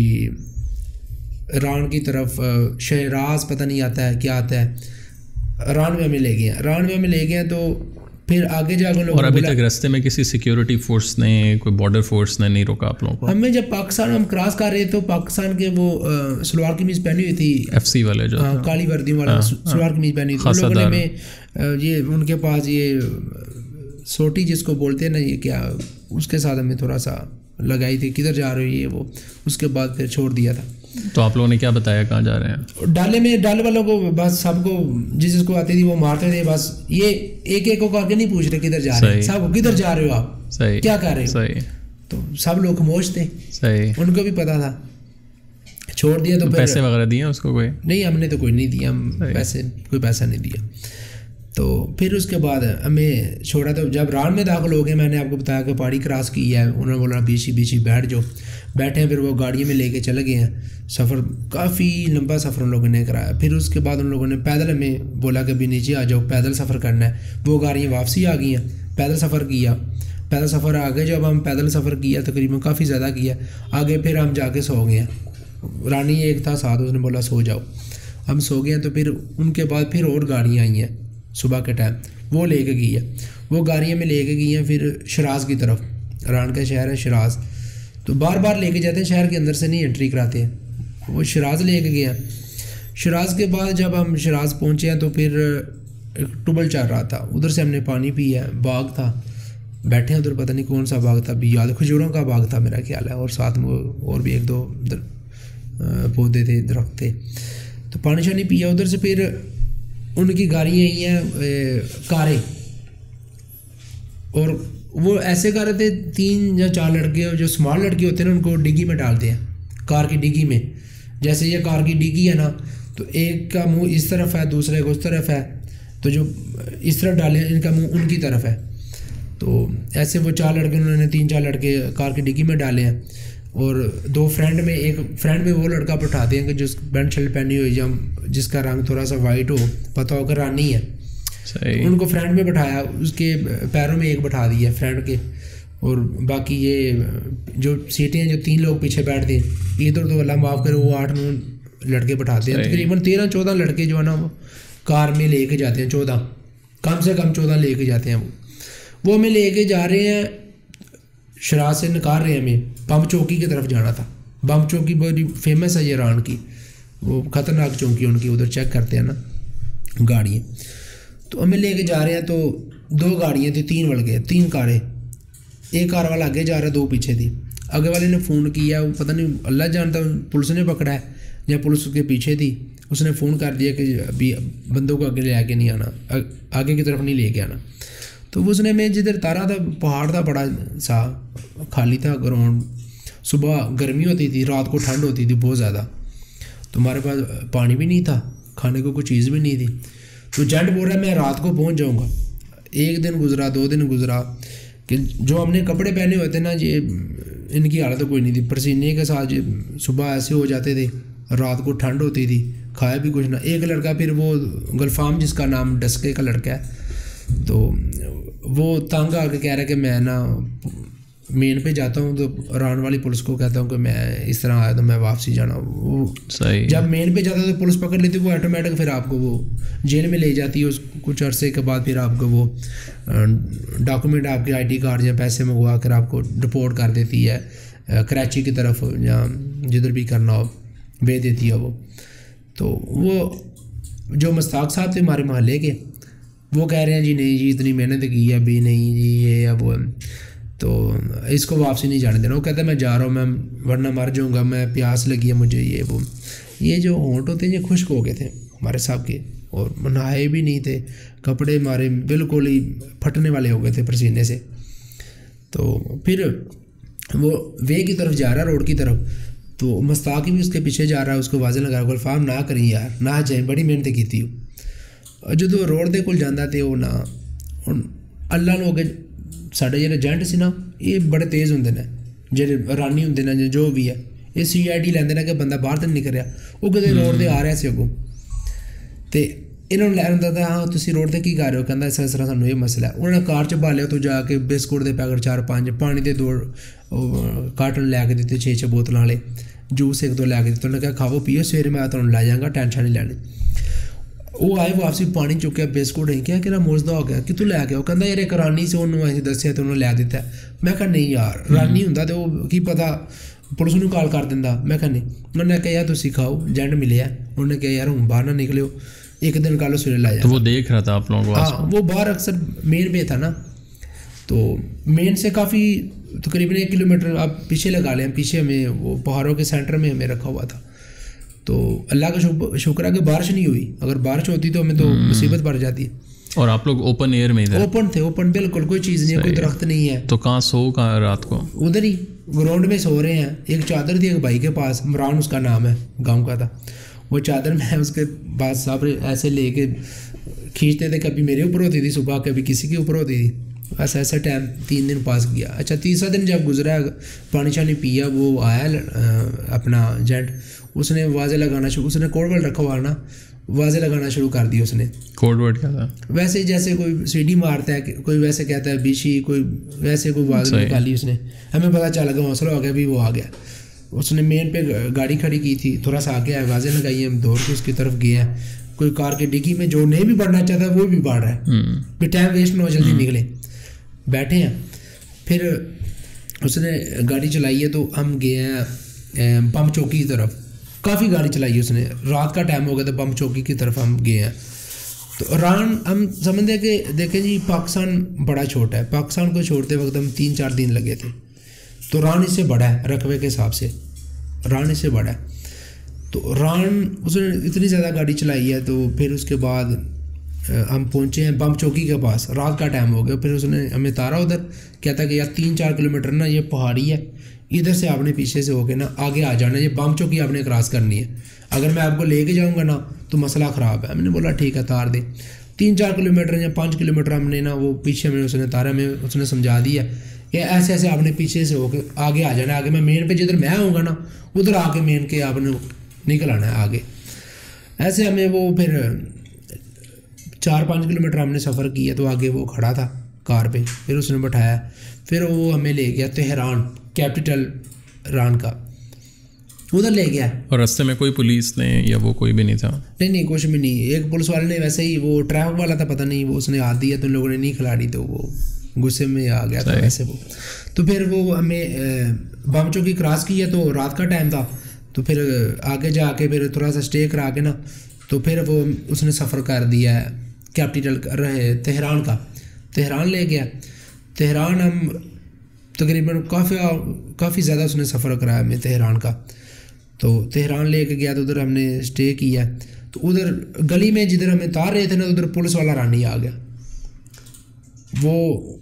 रान की तरफ, शहराज पता नहीं आता है क्या आता है, रान में हमें ले गए हैं। रान में हमें ले गए हैं तो फिर आगे जाकर लोग, और अभी तक रास्ते में किसी सिक्योरिटी फोर्स ने, कोई बॉर्डर फोर्स ने नहीं रोका आप लोगों को? हमें जब पाकिस्तान हम क्रॉस कर रहे तो पाकिस्तान के वो सलवार कमीज पहनी हुई थी, FC वाले जो काली वर्दी वाला सलवार कमीज पहनी थी, लोगों ने ये उनके पास ये सोटी जिसको बोलते हैं ना, ये क्या, उसके साथ हमें थोड़ा सा लगाई थी, किधर जा रही है वो, उसके बाद फिर छोड़ दिया था। तो आप लोगों ने क्या बताया कहाँ जा रहे हैं? डाले वालों को बस सबको जिसको आती थी वो मारते थे, बस ये एक को करके नहीं पूछ रहे किधर जा रहे हैं, सब किधर जा रहे हो आप, सही, क्या कर रहे हो, सही। तो सब लोग खामोश थे, सही, उनको भी पता था, छोड़ दिया। तो पैसे वगैरह दिए उसको? कोई नहीं, हमने तो कोई नहीं दिया, हम कोई पैसा नहीं दिया। तो फिर उसके बाद हमें छोड़ा, तो जब रान में दाखिल हो गए, मैंने आपको बताया कि पहाड़ी क्रॉस की है, उन्होंने बोला बीसी बैठ जाओ, बैठे हैं, फिर वो गाड़ी में लेके चले गए हैं। सफ़र काफ़ी लंबा सफ़र उन लोगों ने कराया। फिर उसके बाद उन लोगों ने पैदल हमें बोला कि भी नीचे आ जाओ, पैदल सफ़र करना है। वो गाड़ियाँ वापसी आ गई हैं, पैदल सफ़र किया, पैदल सफ़र आगे जब हम पैदल सफ़र किया तकरीबन काफ़ी ज़्यादा किया, आगे फिर हम जाके सो गए हैं। रानी एक था साथ, उसने बोला सो जाओ, हम सो गए हैं। तो फिर उनके बाद फिर और गाड़ियाँ आई हैं सुबह के टाइम, वो लेके गई है, वो गाड़ियाँ में लेके गई हैं फिर शराज की तरफ। रान का शहर है शराज, तो बार लेके जाते हैं, शहर के अंदर से नहीं एंट्री कराते हैं, वो शराज लेके गए हैं। शराज के बाद जब हम शराज पहुँचे हैं तो फिर एक टुबल चल रहा था, उधर से हमने पानी पिया, बाग था, बैठे हैं उधर, पता नहीं कौन सा बाग था भी याद, खजूरों का बाग था मेरा ख्याल है, और साथ में और भी 1-2 पौधे थे, दरख्त थे। तो पानी शानी पिया उधर से, फिर उनकी गाड़ियाँ आई हैं कारें, और वो ऐसे कर रहे थे 3 या 4 लड़के, जो स्मॉल लड़के होते हैं ना उनको डिग्गी में डालते हैं, कार की डिग्गी में। जैसे ये कार की डिग्गी है ना, तो एक का मुंह इस तरफ है, दूसरे का उस तरफ है, तो जो इस तरफ डाले इनका मुंह उनकी तरफ है। तो ऐसे वो 4 लड़के, उन्होंने 3-4 लड़के कार की डिग्गी में डाले हैं, और 2 फ्रेंड में, एक फ्रेंड में वो लड़का बैठाते हैं कि जिस पैंट शर्ट पहनी हुई या जिसका रंग थोड़ा सा वाइट हो, पता होकर रानी है, उनको फ्रेंड में बैठाया, उसके पैरों में एक बैठा दिया फ्रेंड के, और बाकी ये जो सीटें हैं जो 3 लोग पीछे बैठते हैं, इधर तो अल्लाह माफ़ करे वो 8-9 लड़के बैठाते हैं, तकरीबन 13-14 लड़के जो है ना वो कार में लेके जाते हैं, 14 कम से कम 14 लेके जाते हैं। वो हमें लेके जा रहे हैं, शराज से निकाल रहे हैं, हमें बम चौकी की तरफ जाना था। बम चौकी बड़ी फेमस है ईरान की, वो ख़तरनाक चौकी उनकी, उधर चेक करते हैं ना गाड़ियाँ। तो हमें लेके जा रहे हैं, तो 2 गाड़ियाँ थी, 3 लड़के, 3 कारें, एक कार वाला आगे जा रहा है, 2 पीछे थी। आगे वाले ने फ़ोन किया, वो पता नहीं अल्लाह जानता पुलिस ने पकड़ा है या पुलिस उसके पीछे थी, उसने फ़ोन कर दिया कि अभी बंदों को आगे ले आके नहीं आना, आगे की तरफ नहीं लेके आना। तो उसने मैं जिधर तारा था, पहाड़ था बड़ा सा, खाली था ग्राउंड, सुबह गर्मी होती थी, रात को ठंड होती थी बहुत ज़्यादा, तो हमारे पास पानी भी नहीं था, खाने को कोई चीज़ भी नहीं थी। तो जेंट बोल रहा है मैं रात को पहुंच जाऊंगा। 1 दिन गुजरा, 2 दिन गुजरा, कि जो हमने कपड़े पहने हुए थे ना, ये इनकी हालत तो कोई नहीं थी, पसीने के साथ सुबह ऐसे हो जाते थे, रात को ठंड होती थी, खाया भी कुछ ना। एक लड़का फिर वो गुलफाम, जिसका नाम डस्के का लड़का है, तो वो तंग आके कह रहा है कि मैं ना मेन पे जाता हूँ, तो ईरान वाली पुलिस को कहता हूँ कि मैं इस तरह आया तो मैं वापसी जाना। वो सही, जब मेन पे जाता तो पुलिस पकड़ लेती, वो ऑटोमेटिक फिर आपको वो जेल में ले जाती है। उस कुछ अरसे के बाद फिर आपको वो डॉक्यूमेंट, आपके ID कार्ड या पैसे मंगवा कर आपको डिपोर्ट कर देती है कराची की तरफ, या जिधर भी करना हो भेज देती है वो। तो वो जो मुश्ताक साहब थे हमारे मोहल्ले के, वो कह रहे हैं जी नहीं जी इतनी मेहनत की है अभी नहीं जी, ये या वो, तो इसको वापसी नहीं जाने देना। वो कहता है मैं जा रहा हूँ, मैं वरना मर जाऊँगा, मैं प्यास लगी है मुझे, ये वो। ये जो होंठ होते हैं ये खुश्क हो गए थे हमारे साहब के, और नहाए भी नहीं थे, कपड़े हमारे बिल्कुल ही फटने वाले हो गए थे पसीने से। तो फिर वो वे की तरफ जा रहा है, रोड की तरफ, तो मुश्ताक भी उसके पीछे जा रहा है, उसको वाज़े लगा, गुलफाम ना करें यार, ना जाए, बड़ी मेहनत की थी। और जो रोड के कोल जाता थे वो ना, अल्लाह लोग साढ़े जो जेंट से ना, ये बड़े तेज़ होंगे ने, जो रानी होंगे ने, जो भी है, ये CID लेंदे ने कि बंदा बाहर तो नहीं निकल रहा, वो कदे रोड से आ रहा से अगों, तो इन्होंने लै आंदा था हाँ तुम रोड से की कर रहे हो, कहता इस तरह सानू ये मसला है। उन्होंने कार च भालिया, तो जाके बिस्कुट के पैकेट 4-5, पानी के 2 कार्टन लैके दिते, 6-6 बोतलों वाले, जूस 1-2 लैके दिते। उन्होंने कहा खाओ पियो, सवेरे मैं तुहानू लै जाऊँगा, टेंशन नहीं लैनी। वो आए वापसी, पानी चुक्या, बिस्कुट नहीं, क्या कि मुजदा हो गया, कितों लैके आओ, कहता यार एक रानी से उन्होंने ऐसे दसिया तो उन्होंने लै दिता। मैं कहा नहीं यार, रानी होंदा तो की पता पुलिस नूं कॉल कर दिंदा। मैं कहा नहीं। उन्होंने कहा यार तुसीं खाओ, जेंट मिले है, उन्होंने कहा यार हुण बाहर ना निकलियो, एक दिन कल सवेरे ला जाए। तो वो देख रहा था आप लोगों को? हाँ, वो बाहर अक्सर मेन पे था ना, तो मेन से काफ़ी तकरीबन 1 किलोमीटर आप पीछे लगा लें, पीछे हमें वो पहाड़ों के सेंटर में हमें रखा हुआ था। तो अल्लाह का शुक्र है कि बारिश नहीं हुई, अगर बारिश होती तो हमें तो मुसीबत पड़ जाती। और आप लोग ओपन एयर में थे? ओपन थे, ओपन बिल्कुल, कोई चीज़ नहीं है, कोई दरख्त नहीं है। तो कहाँ सो कहाँ रात को? उधर ही ग्राउंड में सो रहे हैं। एक चादर थी एक भाई के पास, इमरान उसका नाम है, गाँव का था। वो चादर मैं उसके पास साहब ऐसे लेके खींचते थे, कभी मेरे ऊपर होती थी सुबह, कभी किसी के ऊपर होती थी। बस ऐसा टाइम 3 दिन पास किया। अच्छा, तीसरा दिन जब गुजरा, पानी शानी पिया, वो आया अपना जेंट, उसने वाजे लगाना शुरू, उसने कोड वर्ड रखा हुआ ना, वाजे लगाना शुरू कर दी उसने। कोड वर्ड क्या था? वैसे जैसे कोई सीढ़ी मारता है, कोई वैसे कहता है बिशी, कोई वैसे कोई वाज निकाली उसने, हमें पता चल गया, हौसला हो गया भी वो आ गया। उसने मेन पे गाड़ी खड़ी की थी, थोड़ा सा आगे आवाज़ें लगाई, हम दौड़ के उसकी तरफ गए हैं। कोई कार की डिग्गी में जो नहीं भी बढ़ना चाहता वो भी बढ़ रहा है, फिर टाइम वेस्ट ना हो, जल्दी निकले, बैठे हैं। फिर उसने गाड़ी चलाई है, तो हम गए हैं बम चौकी की तरफ। काफ़ी गाड़ी चलाई उसने, रात का टाइम हो गया था, बम चौकी की तरफ हम गए हैं। तो ईरान हम समझते कि देखें जी, पाकिस्तान बड़ा छोटा है, पाकिस्तान को छोड़ते वक्त हम 3-4 दिन लगे थे। तो ईरान इससे बड़ा है रकबे के हिसाब से, ईरान इससे बड़ा है। तो ईरान उसने इतनी ज़्यादा गाड़ी चलाई है। तो फिर उसके बाद हम पहुँचे हैं बम चौकी के पास, रात का टाइम हो गया। फिर उसने हमें तारा उधर, कहता कि यार 3-4 किलोमीटर ना ये पहाड़ी है, इधर से आपने पीछे से होके ना आगे आ जाना, ये बम चौकी आपने क्रॉस करनी है। अगर मैं आपको लेके जाऊँगा ना तो मसला ख़राब है। मैंने बोला ठीक है तार दे। 3-4 किलोमीटर या 5 किलोमीटर हमने ना वो पीछे में उसने तारा में उसने समझा दिया कि ऐसे ऐसे आपने पीछे से होकर आगे आ जाना, आगे मैं मेन पे जिधर मैं आऊँगा ना उधर आके मेन के आपने निकल आना है आगे। ऐसे हमें वो फिर 4-5 किलोमीटर हमने सफ़र किया तो आगे वो खड़ा था कार पे, फिर उसने बैठाया, फिर वो हमें ले गया तेहरान, कैपिटल ईरान का, उधर ले गया। और रास्ते में कोई पुलिस ने या वो कोई भी नहीं था? नहीं कुछ भी नहीं। एक पुलिस वाले ने वैसे ही, वो ट्रैफिक वाला था पता नहीं, वो उसने हाथ दिया तो उन लोगों ने नहीं खिलाड़ी तो वो गुस्से में आ गया था वैसे वो। तो फिर वो हमें बम चौकी क्रॉस किया तो रात का टाइम था, तो फिर आगे जाके फिर थोड़ा सा स्टे करा के ना तो फिर वो उसने सफ़र कर दिया कैपिटल रहे तेहरान का। तेहरान ले गया। तेहरान हम तकरीबन काफ़ी ज़्यादा उसने सफ़र कराया हमें तेहरान का। तो तेहरान ले के गया तो उधर हमने स्टे किया। तो उधर गली में जिधर हमें तार रहे थे ना उधर पुलिस वाला रानी आ गया। वो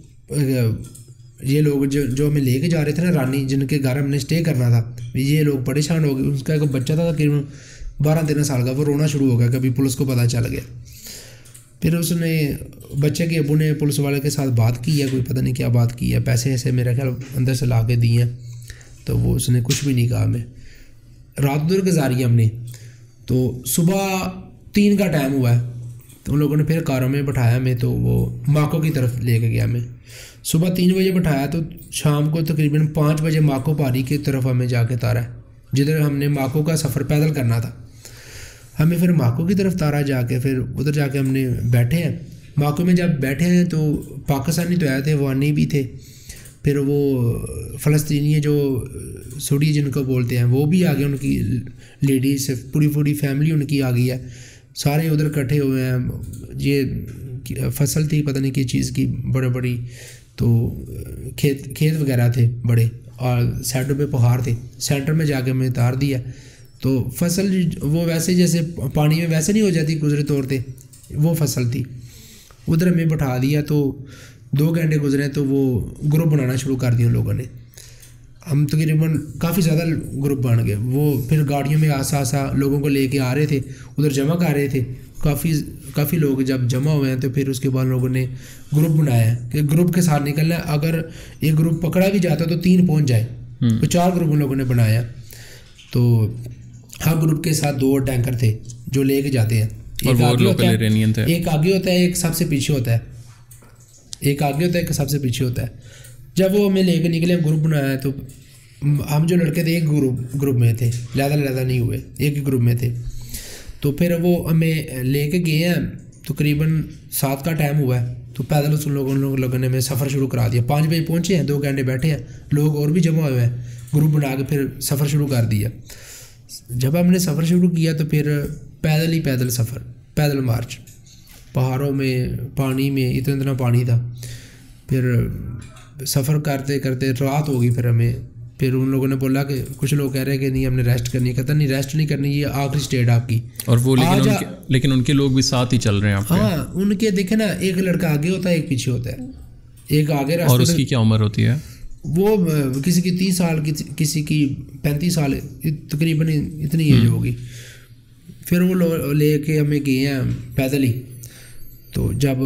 ये लोग जो हमें लेके जा रहे थे ना रानी, जिनके घर हमने स्टे करना था, ये लोग परेशान हो गए। उसका एक बच्चा था तकरीबन 12-13 साल का, वो रोना शुरू हो गया कभी पुलिस को पता चल गया। फिर उसने बच्चे के अबू ने पुलिस वाले के साथ बात की है, कोई पता नहीं क्या बात की है, पैसे ऐसे मेरा ख्याल अंदर से ला के दिए हैं, तो वो उसने कुछ भी नहीं कहा हमें। रात उधर गुजारी हमने। तो सुबह 3 का टाइम हुआ है तो उन लोगों ने फिर कारों में बैठाया हमें, तो वो माको की तरफ लेके गया हमें। सुबह 3 बजे बैठाया तो शाम को तकरीबन 5 बजे माको पहाड़ी की तरफ हमें जाके तारा है, जिधर हमने माको का सफ़र पैदल करना था। हमें फिर माको की तरफ तारा जाके, फिर उधर जाके हमने बैठे हैं। माको में जब बैठे हैं तो पाकिस्तानी तो आए थे, अफगानी भी थे, फिर वो फ़लस्तीनी जो सुडी जिनको बोलते हैं वो भी आ गए, उनकी लेडीज़ पूरी फैमिली उनकी आ गई है, सारे उधर इकट्ठे हुए हैं। ये फसल थी पता नहीं किस चीज़ की, बड़ी तो खेत वगैरह थे बड़े, और साइडों पे पहाड़ थे। सेंटर में जाके हमें तार दिया तो फसल वो वैसे जैसे पानी में वैसे नहीं हो जाती गुजरे तोड़ते, वो फसल थी। उधर हमें बैठा दिया तो 2 घंटे गुजरे तो वो ग्रुप बनाना शुरू कर दिया उन लोगों ने। हम तकरीबन काफ़ी ज़्यादा ग्रुप बन गए। वो फिर गाड़ियों में आसा लोगों को लेके आ रहे थे, उधर जमा कर रहे थे। काफ़ी लोग जब जमा हुए हैं तो फिर उसके बाद लोगों ने ग्रुप बनाया है कि ग्रुप के साथ निकलना है। अगर एक ग्रुप पकड़ा भी जाता तो 3 पहुंच जाए, तो 4 ग्रुप उन लोगों ने बनाया। तो हर ग्रुप के साथ 2 टैंकर थे जो लेके जाते हैं। एक आगे होता है, एक सबसे पीछे होता है, एक सबसे पीछे होता है। जब वो हमें लेके निकले, ग्रुप बनाया, तो हम जो लड़के थे एक ग्रुप में थे, ज़्यादा नहीं हुए, एक ही ग्रुप में थे। तो फिर वो हमें लेके गए हैं, तकरीबन 7 का टाइम हुआ है, तो पैदल उन लोगों ने हमें सफ़र शुरू करा दिया। 5 बजे पहुँचे हैं, 2 घंटे बैठे हैं, लोग और भी जमा हुए हैं, ग्रुप बना के फिर सफ़र शुरू कर दिया। जब हमने सफ़र शुरू किया तो फिर पैदल सफ़र, पैदल मार्च, पहाड़ों में, पानी में, इतना पानी था। फिर सफ़र करते करते रात हो गई। फिर उन लोगों ने बोला कि कुछ लोग कह रहे हैं कि नहीं हमने रेस्ट करनी है। कहता नहीं रेस्ट नहीं करनी, ये आखिरी स्टेट आपकी। और वो लेकिन उनके लोग भी साथ ही चल रहे हैं आपके? हाँ, उनके देखे ना, एक लड़का आगे होता है, एक पीछे होता है, एक आगे रास्ते। और उसकी क्या उम्र होती है? वो किसी की 30 साल की, किसी की 35 साल, तकरीबन इतनी एज होगी। फिर वो लेके हमें गए हैं पैदल ही। तो जब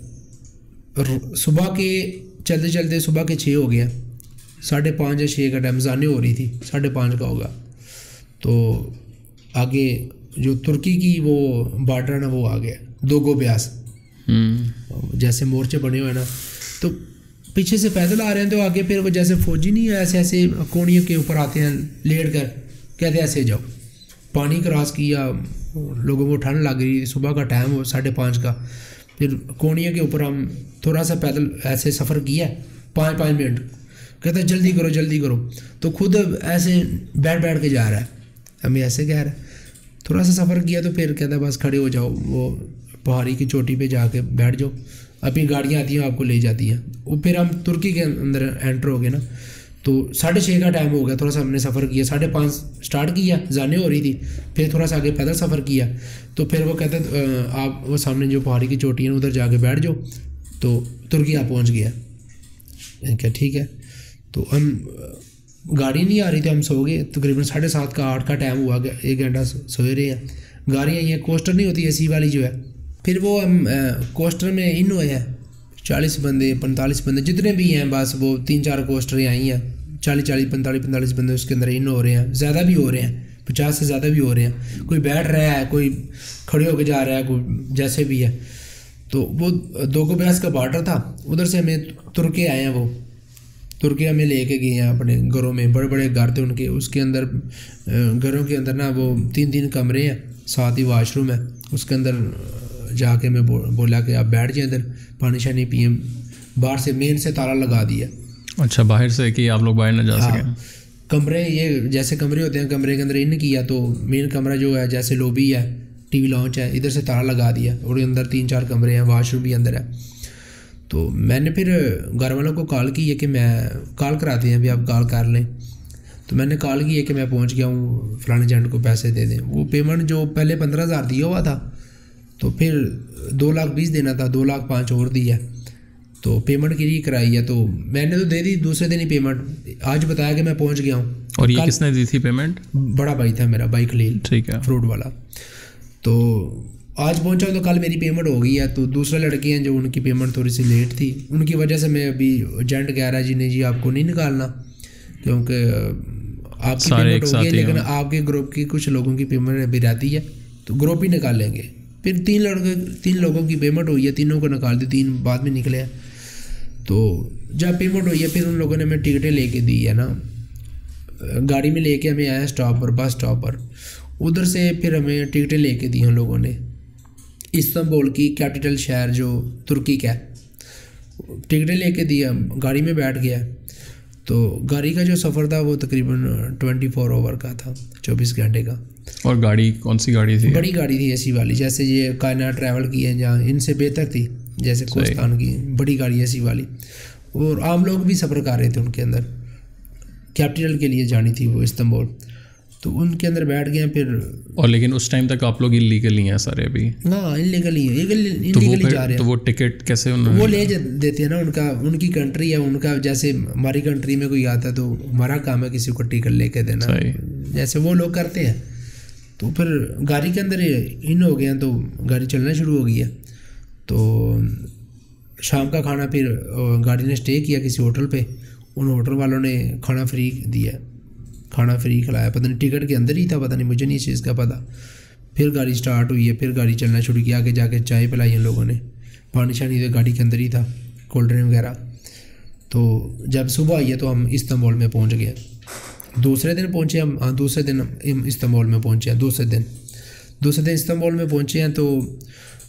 सुबह के चलते सुबह के 6 हो गया, 5:30 या 6 का टाइम, जाने हो रही थी, 5:30 का होगा। तो आगे जो तुर्की की वो बॉर्डर है ना, वो आ गया, दोगो ब्यास, जैसे मोर्चे बने हुए ना, तो पीछे से पैदल आ रहे हैं। तो आगे फिर वो जैसे फौजी नहीं है, ऐसे कोनियों के ऊपर आते हैं लेट कर, कहते ऐसे जाओ। पानी क्रॉस किया, लोगों को ठंड लग रही, सुबह का टाइम हो 5:30 का। फिर कोनियों के ऊपर हम थोड़ा सा पैदल ऐसे सफ़र किया, 5 मिनट। कहता जल्दी करो। तो खुद ऐसे बैठ के जा रहा है, हमें ऐसे कह रहा है। थोड़ा सा सफ़र किया तो फिर कहता बस खड़े हो जाओ, वो पहाड़ी की चोटी पे जाके बैठ जाओ, अभी गाड़ियाँ आती हैं आपको ले जाती हैं। वो फिर हम तुर्की के अंदर एंटर हो गए ना, तो 6:30 का टाइम हो गया। थोड़ा सा हमने सफ़र किया, 5:30 स्टार्ट किया, जाने हो रही थी। फिर थोड़ा सा आगे पैदल सफ़र किया, तो फिर वो कहता आप वो सामने जो पहाड़ी की चोटी है उधर जाके बैठ जाओ। तो तुर्की आप पहुँच गया। क्या ठीक है। तो हम गाड़ी नहीं आ रही थी, हम सो गए। तकरीबन 7:30 का 8 का टाइम हुआ, 1 घंटा सोए रहे हैं। गाड़ी आई है, कोस्टर नहीं होती AC वाली जो है, फिर वो हम कोस्टर में इन हुए हैं 40 बंदे 45 बंदे जितने भी हैं, बस वो 3-4 कोस्टर आई हैं, 40 45 बंदे उसके अंदर इन हो रहे हैं, ज़्यादा भी हो रहे हैं, 50 से ज़्यादा भी हो रहे हैं। कोई बैठ रहा है, कोई खड़े होके जा रहा है, कोई जैसे भी है। तो वो 2 को ब्यास का बॉर्डर था, उधर से हमें तुर के आए हैं। वो तुर के हमें लेके गए हैं अपने घरों में, बड़े बड़े घर थे उनके, उसके अंदर घरों के अंदर ना वो 3-3 कमरे हैं, साथ ही वॉशरूम है। उसके अंदर जाके मैं बोला कि आप बैठ जाए इधर, पानी शानी पिए। बाहर से मेन से ताला लगा दिया। अच्छा, बाहर से कि आप लोग बाहर ना जा सकें। कमरे ये जैसे कमरे होते हैं, कमरे के अंदर इन किया, तो मेन कमरा जो है जैसे लॉबी है, TV लॉन्च है, इधर से ताला लगा दिया, और अंदर 3-4 कमरे हैं, वॉशरूम भी अंदर है। तो मैंने फिर घर वालों को कॉल की है कि मैं कॉल कराते हैं, अभी आप कॉल कर लें। तो मैंने कॉल की है कि मैं पहुंच गया हूँ, फलाने एजेंट को पैसे दे दें। वो पेमेंट जो पहले 15,000 दिया हुआ था, तो फिर 2,20,000 देना था, 2,05,000 और दिया। तो पेमेंट की कराई है, तो मैंने तो दे दी दूसरे दिन ही पेमेंट। आज बताया कि मैं पहुंच गया हूँ। और ये किसने दी थी पेमेंट? बड़ा भाई था मेरा, भाई खलील, ठीक है, फ्रूट वाला। तो आज पहुंचा तो कल मेरी पेमेंट हो गई है। तो दूसरे लड़के हैं जो उनकी पेमेंट थोड़ी सी लेट थी, उनकी वजह से मैं अभी एजेंट कह रहा है जी नहीं जी आपको नहीं निकालना, क्योंकि आपकी पेमेंट हो गई, लेकिन आपके ग्रुप की कुछ लोगों की पेमेंट अभी रहती है, तो ग्रुप ही निकालेंगे। फिर 3 लोगों की पेमेंट हुई है, तीनों को निकाल दी, 3 बाद में निकले हैं। तो जब पेमेंट हुई है, फिर उन लोगों ने हमें टिकटें लेके दी है ना, गाड़ी में लेके हमें आया स्टॉप पर, बस स्टॉप पर। उधर से फिर हमें टिकटें लेके दी उन लोगों ने, इस्तांबुल की कैपिटल शहर जो तुर्की का है, टिकटें लेके दिया, गाड़ी में बैठ गया। तो गाड़ी का जो सफ़र था वो तकरीबन 24 आवर का था, 24 घंटे का। और गाड़ी कौन सी गाड़ी थी? बड़ी गाड़ी थी AC वाली, जैसे ये कायनात ट्रैवल की है, जहाँ इनसे बेहतर थी, जैसे कोस्तान की बड़ी गाड़ी AC वाली। और आम लोग भी सफ़र कर रहे थे उनके अंदर, कैपिटल के लिए जानी थी वो इस्तांबुल। तो उनके अंदर बैठ गए फिर। और लेकिन उस टाइम तक आप लोग इलीगली हैं सारे अभी? हाँ, इलीगली जा रहे हैं। तो वो टिकट कैसे उन्होंने? वो ले देते हैं ना, उनकी कंट्री है, उनका जैसे हमारी कंट्री में कोई आता है तो हमारा काम है किसी को टिकट लेके देना, जैसे वो लोग करते हैं। तो फिर गाड़ी के अंदर इन हो गए हैं, तो गाड़ी चलना शुरू हो गई है। तो शाम का खाना फिर गाड़ी ने स्टे किया किसी होटल पे, उन होटल वालों ने खाना फ्री दिया, खाना फ्री खिलाया, पता नहीं टिकट के अंदर ही था, पता नहीं, मुझे नहीं इस चीज़ का पता। फिर गाड़ी स्टार्ट हुई है, फिर गाड़ी चलना शुरू किया, आगे जाके चाय पिलाई इन लोगों ने, पानी शानी तो गाड़ी के अंदर ही था, कोल्ड ड्रिंक वगैरह। तो जब सुबह आई है तो हम इस्तांबुल में पहुंच गए। दूसरे दिन पहुंचे हम, हाँ दूसरे दिन इस्तांबुल में पहुंचे हैं। दूसरे दिन इस्तांबुल में पहुंचे हैं, तो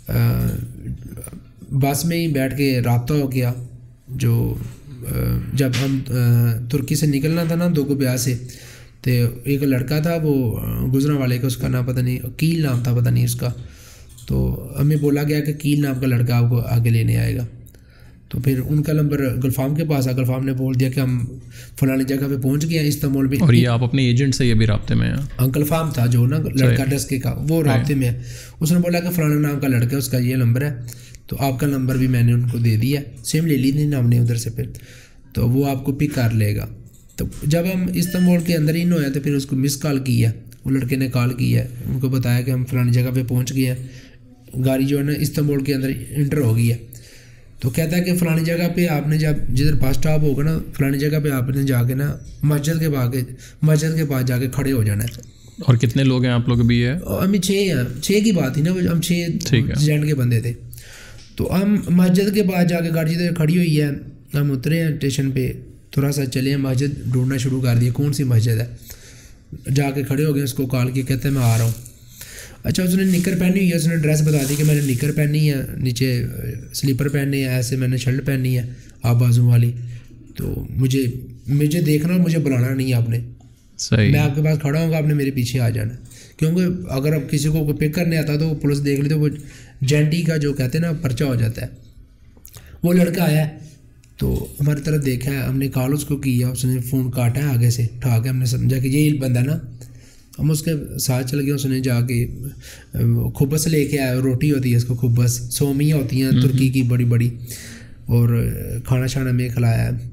बस में ही बैठ के राब्ता हो गया। जो जब हम तुर्की से निकलना था ना 2 को ब्याह से, तो एक लड़का था वो गुजरा वाले का, उसका नाम पता नहीं, कील नाम था, पता नहीं उसका। तो हमें बोला गया कि कील नाम का लड़का आपको आगे लेने आएगा। तो फिर उनका नंबर गुलफाम के पास आ, गुलफाम ने बोल दिया कि हम फलानी जगह पे पहुंच गए हैं इस्तांबुल में। और ये आप अपने एजेंट से ये भी राब्ते में हैं? अंकल फार्म था जो ना लड़का डस्के का, वो राब्ते में है। उसने बोला कि फलाना नाम का लड़का है, उसका ये नंबर है, तो आपका नंबर भी मैंने उनको दे दिया, सेम ले ली थी हमने उधर से, फिर तो वो आपको पिक कर लेगा। तो जब हम इस्तांबुल के अंदर इन होया तो फिर उसको मिस कॉल की है, वो लड़के ने कॉल की है, उनको बताया कि हम फलानी जगह पे पहुंच गए हैं, गाड़ी जो है ना इस्तांबुल के अंदर इंटर हो गई है। तो कहता है कि फ़लानी जगह पे आपने जब जिधर बस स्टॉप होगा ना, फ़लानी जगह पे आपने जाके ना मस्जिद के पास जाके खड़े हो जाना है। और कितने लोग हैं आप लोग अभी? है हम 6 हैं, 6 की बात थी ना, हम 6 एजेंट के बंदे थे। तो हम मस्जिद के पास जाके गाड़ी जिधर खड़ी हुई है, हम उतरे हैं स्टेशन पे, थोड़ा सा चले हैं, मस्जिद ढूंढना शुरू कर दिया कौन सी मस्जिद है। जाके खड़े हो गए, उसको कॉल किया, कहते हैं मैं आ रहा हूँ। अच्छा, उसने निकर पहनी हुई है, उसने ड्रेस बता दी कि मैंने निकर पहनी है, नीचे स्लीपर पहने हैं, ऐसे मैंने शर्ट पहनी है आप बाजू वाली। तो मुझे देखना, मुझे बुलाना नहीं है आपने, सही, मैं आपके पास खड़ा हूँ, आपने मेरे पीछे आ जाना। क्योंकि अगर अब किसी को पिक करने आता तो पुलिस देख ली तो वो जेंटी का जो कहते हैं ना पर्चा हो जाता है। वो लड़का आया तो हमारी तरफ देखा है, हमने कॉल उसको किया, उसने फ़ोन काटा है आगे से उठा के, हमने समझा कि यही बंदा ना, हम उसके साथ चल गए। उसने जाके खुब्बस लेके आया, रोटी होती है इसको खुब्बस, सोमियाँ होती हैं तुर्की की बड़ी बड़ी, और खाना शाना में खिलाया।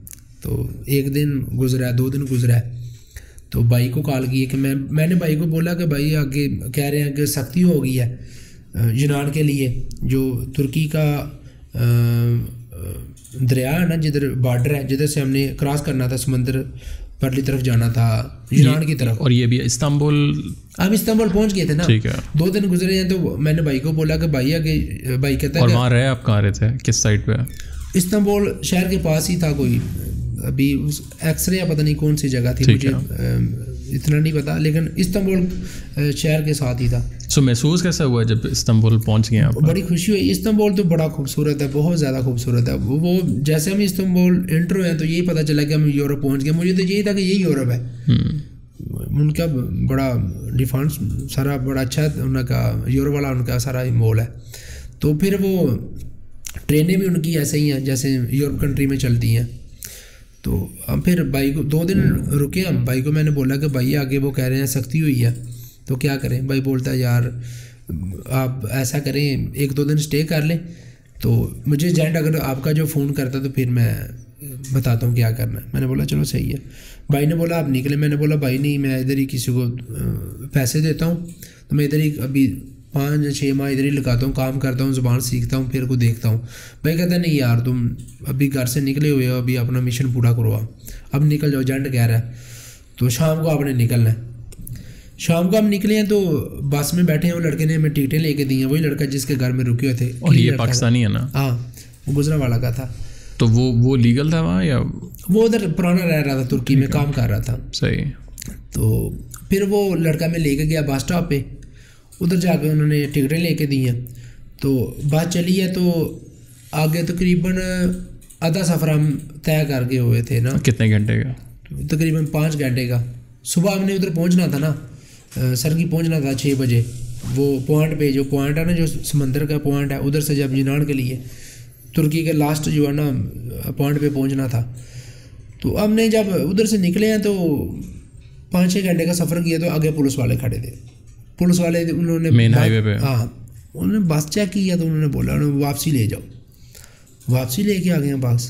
तो एक दिन गुजरा है, 2 दिन गुजरा है, तो भाई को कॉल की है कि मैंने भाई को बोला कि भाई आगे कह रहे हैं कि सख्ती हो गई है यूनान के लिए, जो तुर्की का दरिया है ना, जिधर बॉर्डर है, जिधर से हमने क्रॉस करना था, समंदर परली तरफ जाना था यूनान की तरफ। और ये भी इस्तांबुल, हम इस्तांबुल पहुंच गए थे ना, ठीक है। 2 दिन गुजरे हैं, तो मैंने भाई को बोला कि भाई आगे, भाई कहता है और वहाँ रहे आप कहाँ रहे थे, किस साइड पे? इस्तांबुल शहर के पास ही था कोई, अभी उस एक्सरे या पता नहीं कौन सी जगह थी, मुझे इतना नहीं पता, लेकिन इस्तांबुल शहर के साथ ही था। सो महसूस कैसा हुआ जब इस्तांबुल पहुंच गए आप? बड़ी खुशी हुई। इस्तांबुल तो बड़ा खूबसूरत है, बहुत ज़्यादा खूबसूरत है। वो जैसे हम इस्तांबुल एंटर हुए तो यही पता चला कि हम यूरोप पहुंच गए। मुझे तो यही था कि यही यूरोप है। उनका बड़ा डिफेंस सारा बड़ा अच्छा है, उनका यूरोप वाला उनका सारा मॉल है। तो फिर वो ट्रेनें भी उनकी ऐसे ही हैं जैसे यूरोप कंट्री में चलती हैं। तो हम फिर भाई को 2 दिन रुके हम। भाई को मैंने बोला कि भाई आगे वो कह रहे हैं सख्ती हुई है तो क्या करें। भाई बोलता है यार आप ऐसा करें 1-2 दिन स्टे कर लें। तो मुझे एजेंट अगर आपका जो फ़ोन करता तो फिर मैं बताता हूँ क्या करना है। मैंने बोला चलो सही है। भाई ने बोला आप निकले। मैंने बोला भाई नहीं, मैं इधर ही किसी को पैसे देता हूँ, तो मैं इधर ही अभी 5-6 माह इधर ही लगाता हूँ, काम करता हूँ, ज़ुबान सीखता हूँ, फिर को देखता हूँ। भाई कहता नहीं यार तुम अभी घर से निकले हुए हो, अभी अपना मिशन पूरा करो, अब निकल जाओ, एजेंट कह रहा है। तो शाम को आपने निकलना है। शाम को हम निकले हैं तो बस में बैठे हैं, वो लड़के ने हमें टिकटें लेके दी हैं, वही लड़का जिसके घर में रुके हुए थे। और ये पाकिस्तानी है ना? हाँ, वो गुजरांवाला का था। तो वो लीगल था वहाँ या वो उधर पुराना रह रहा था, तुर्की में काम कर रहा था। सही। तो फिर वो लड़का में लेके गया बस स्टॉप पे, उधर जाके उन्होंने टिकटें लेके दी हैं। तो बस चली है तो आगे तकरीबन आधा सफ़र हम तय करके हुए थे ना। कितने घंटे का? तकरीबन 5 घंटे का। सुबह हमने उधर पहुंचना था ना, सरगी पहुंचना था 6 बजे। वो पॉइंट पे, जो पॉइंट है ना, जो समंदर का पॉइंट है, उधर से जब यूनान के लिए तुर्की के लास्ट जो है ना पॉइंट पे पहुंचना था। तो हमने जब उधर से निकले हैं तो 5-6 घंटे का सफ़र किया तो आगे पुलिस वाले खड़े थे। पुलिस वाले उन्होंने मेन हाईवे पे, हाँ, उन्होंने बस चेक किया तो उन्होंने बोला उन्होंने वापसी ले जाओ। वापसी लेके आ गए हैं बस।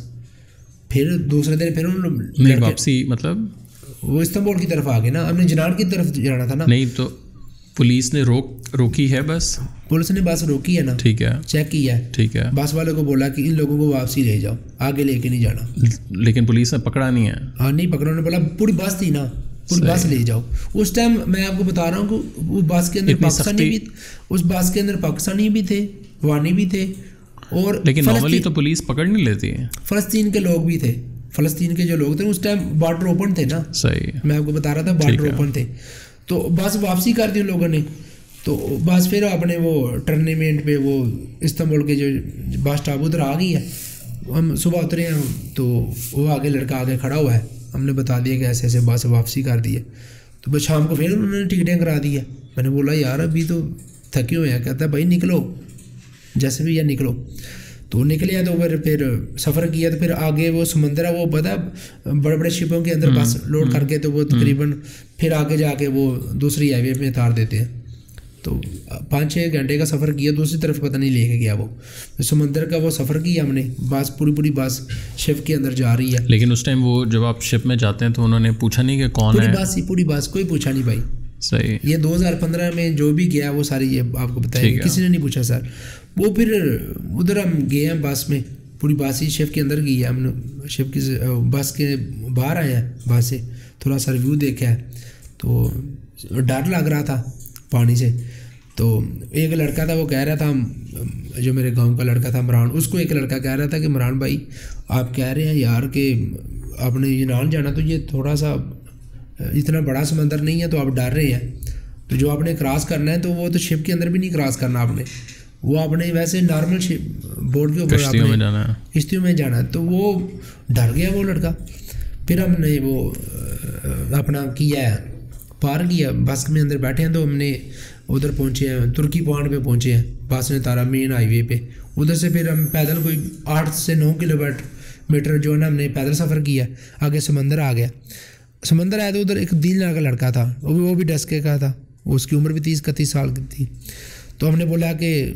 फिर दूसरे दिन फिर उन्होंने वापसी मतलब वो इस्तांबुल की तरफ आ गए ना, हमने यूनान की तरफ जाना था ना। नहीं तो पुलिस ने रोकी है बस? पुलिस ने बस रोकी है ना, ठीक है, चेक किया है, ठीक है। बस वाले को बोला कि इन लोगों को वापसी ले जाओ, आगे लेके नहीं जाना। लेकिन पुलिस ने पकड़ा नहीं है? हाँ, नहीं पकड़ा। उन्होंने बोला पूरी बस थी ना, पूरी बस ले जाओ। उस टाइम मैं आपको बता रहा हूँ कि वो बस के अंदर पाकिस्तानी भी, उस बस के अंदर पाकिस्तानी भी थे, वानी भी थे, और लेकिन नॉर्मली तो पुलिस पकड़ नहीं लेती है। फ़लस्तीन के लोग भी थे। फ़लस्तीन के जो लोग थे उस टाइम बॉर्डर ओपन थे ना। सही, मैं आपको बता रहा था बॉर्डर ओपन थे। तो बस वापसी कर दी उन लोगों ने। तो बस फिर अपने वो टर्नामेंट पे वो इस्तांबुल के जो बस स्टॉप उधर आ गई है। हम सुबह उतरे हैं तो वो आगे लड़का आगे खड़ा हुआ है। हमने बता दिया कि ऐसे ऐसे बस वापसी कर दी है। तो बस शाम को फिर उन्होंने टिकटें करा दी है। मैंने बोला यार अभी तो थके हुए हैं। कहता है भाई निकलो, जैसे भी या निकलो। तो निकले तो फिर सफ़र किया। तो फिर आगे वो समंदर है, वो पता बड़े बड़े शिपों के अंदर बस लोड करके तो वो तकरीबन फिर आगे जाके वो दूसरी हाईवे में उतार देते हैं। तो 5-6 घंटे का सफ़र किया, दूसरी तरफ पता नहीं लेके गया वो। तो समंदर का वो सफ़र किया हमने। बस पूरी बस शिप के अंदर जा रही है। लेकिन उस टाइम वो जब आप शिप में जाते हैं तो उन्होंने पूछा नहीं कि कौन है? पूरी बस कोई पूछा नहीं भाई। सही। ये 2015 में जो भी गया वो सारी ये आपको बताया, किसी ने नहीं पूछा सर। वो फिर उधर हम गए हैं बस में, पूरी बस ही शिप के अंदर गई है। हमने शिप की बस के बाहर आए हैं, बस से थोड़ा सा रिव्यू देखा है। तो डर लग रहा था पानी से। तो एक लड़का था, वो कह रहा था, जो मेरे गांव का लड़का था इमरान, उसको एक लड़का कह रहा था कि इमरान भाई आप कह रहे हैं यार कि आपने यूनान जाना, तो ये थोड़ा सा इतना बड़ा समंदर नहीं है, तो आप डर रहे हैं। तो जो आपने क्रॉस करना है तो वो तो शिप के अंदर भी नहीं क्रॉस करना आपने, वो आपने वैसे नॉर्मल शिप बोर्ड के ऊपर किश्तियों में जाना है, किश्तियों में जाना है। तो वो डर गया वो लड़का। फिर हमने वो अपना किया, पार किया, बस में अंदर बैठे हैं। तो हमने उधर पहुंचे हैं, तुर्की पॉइंट पे पहुंचे हैं। बस ने तारा मेन हाईवे पे। उधर से फिर हम पैदल कोई 8 से 9 किलोमीटर जो है ना हमने पैदल सफ़र किया। आगे समंदर आ गया। समंदर आया तो उधर एक दीन का लड़का था, वो भी डस्के का था। उसकी उम्र भी 30-31 साल की थी। तो हमने बोला कि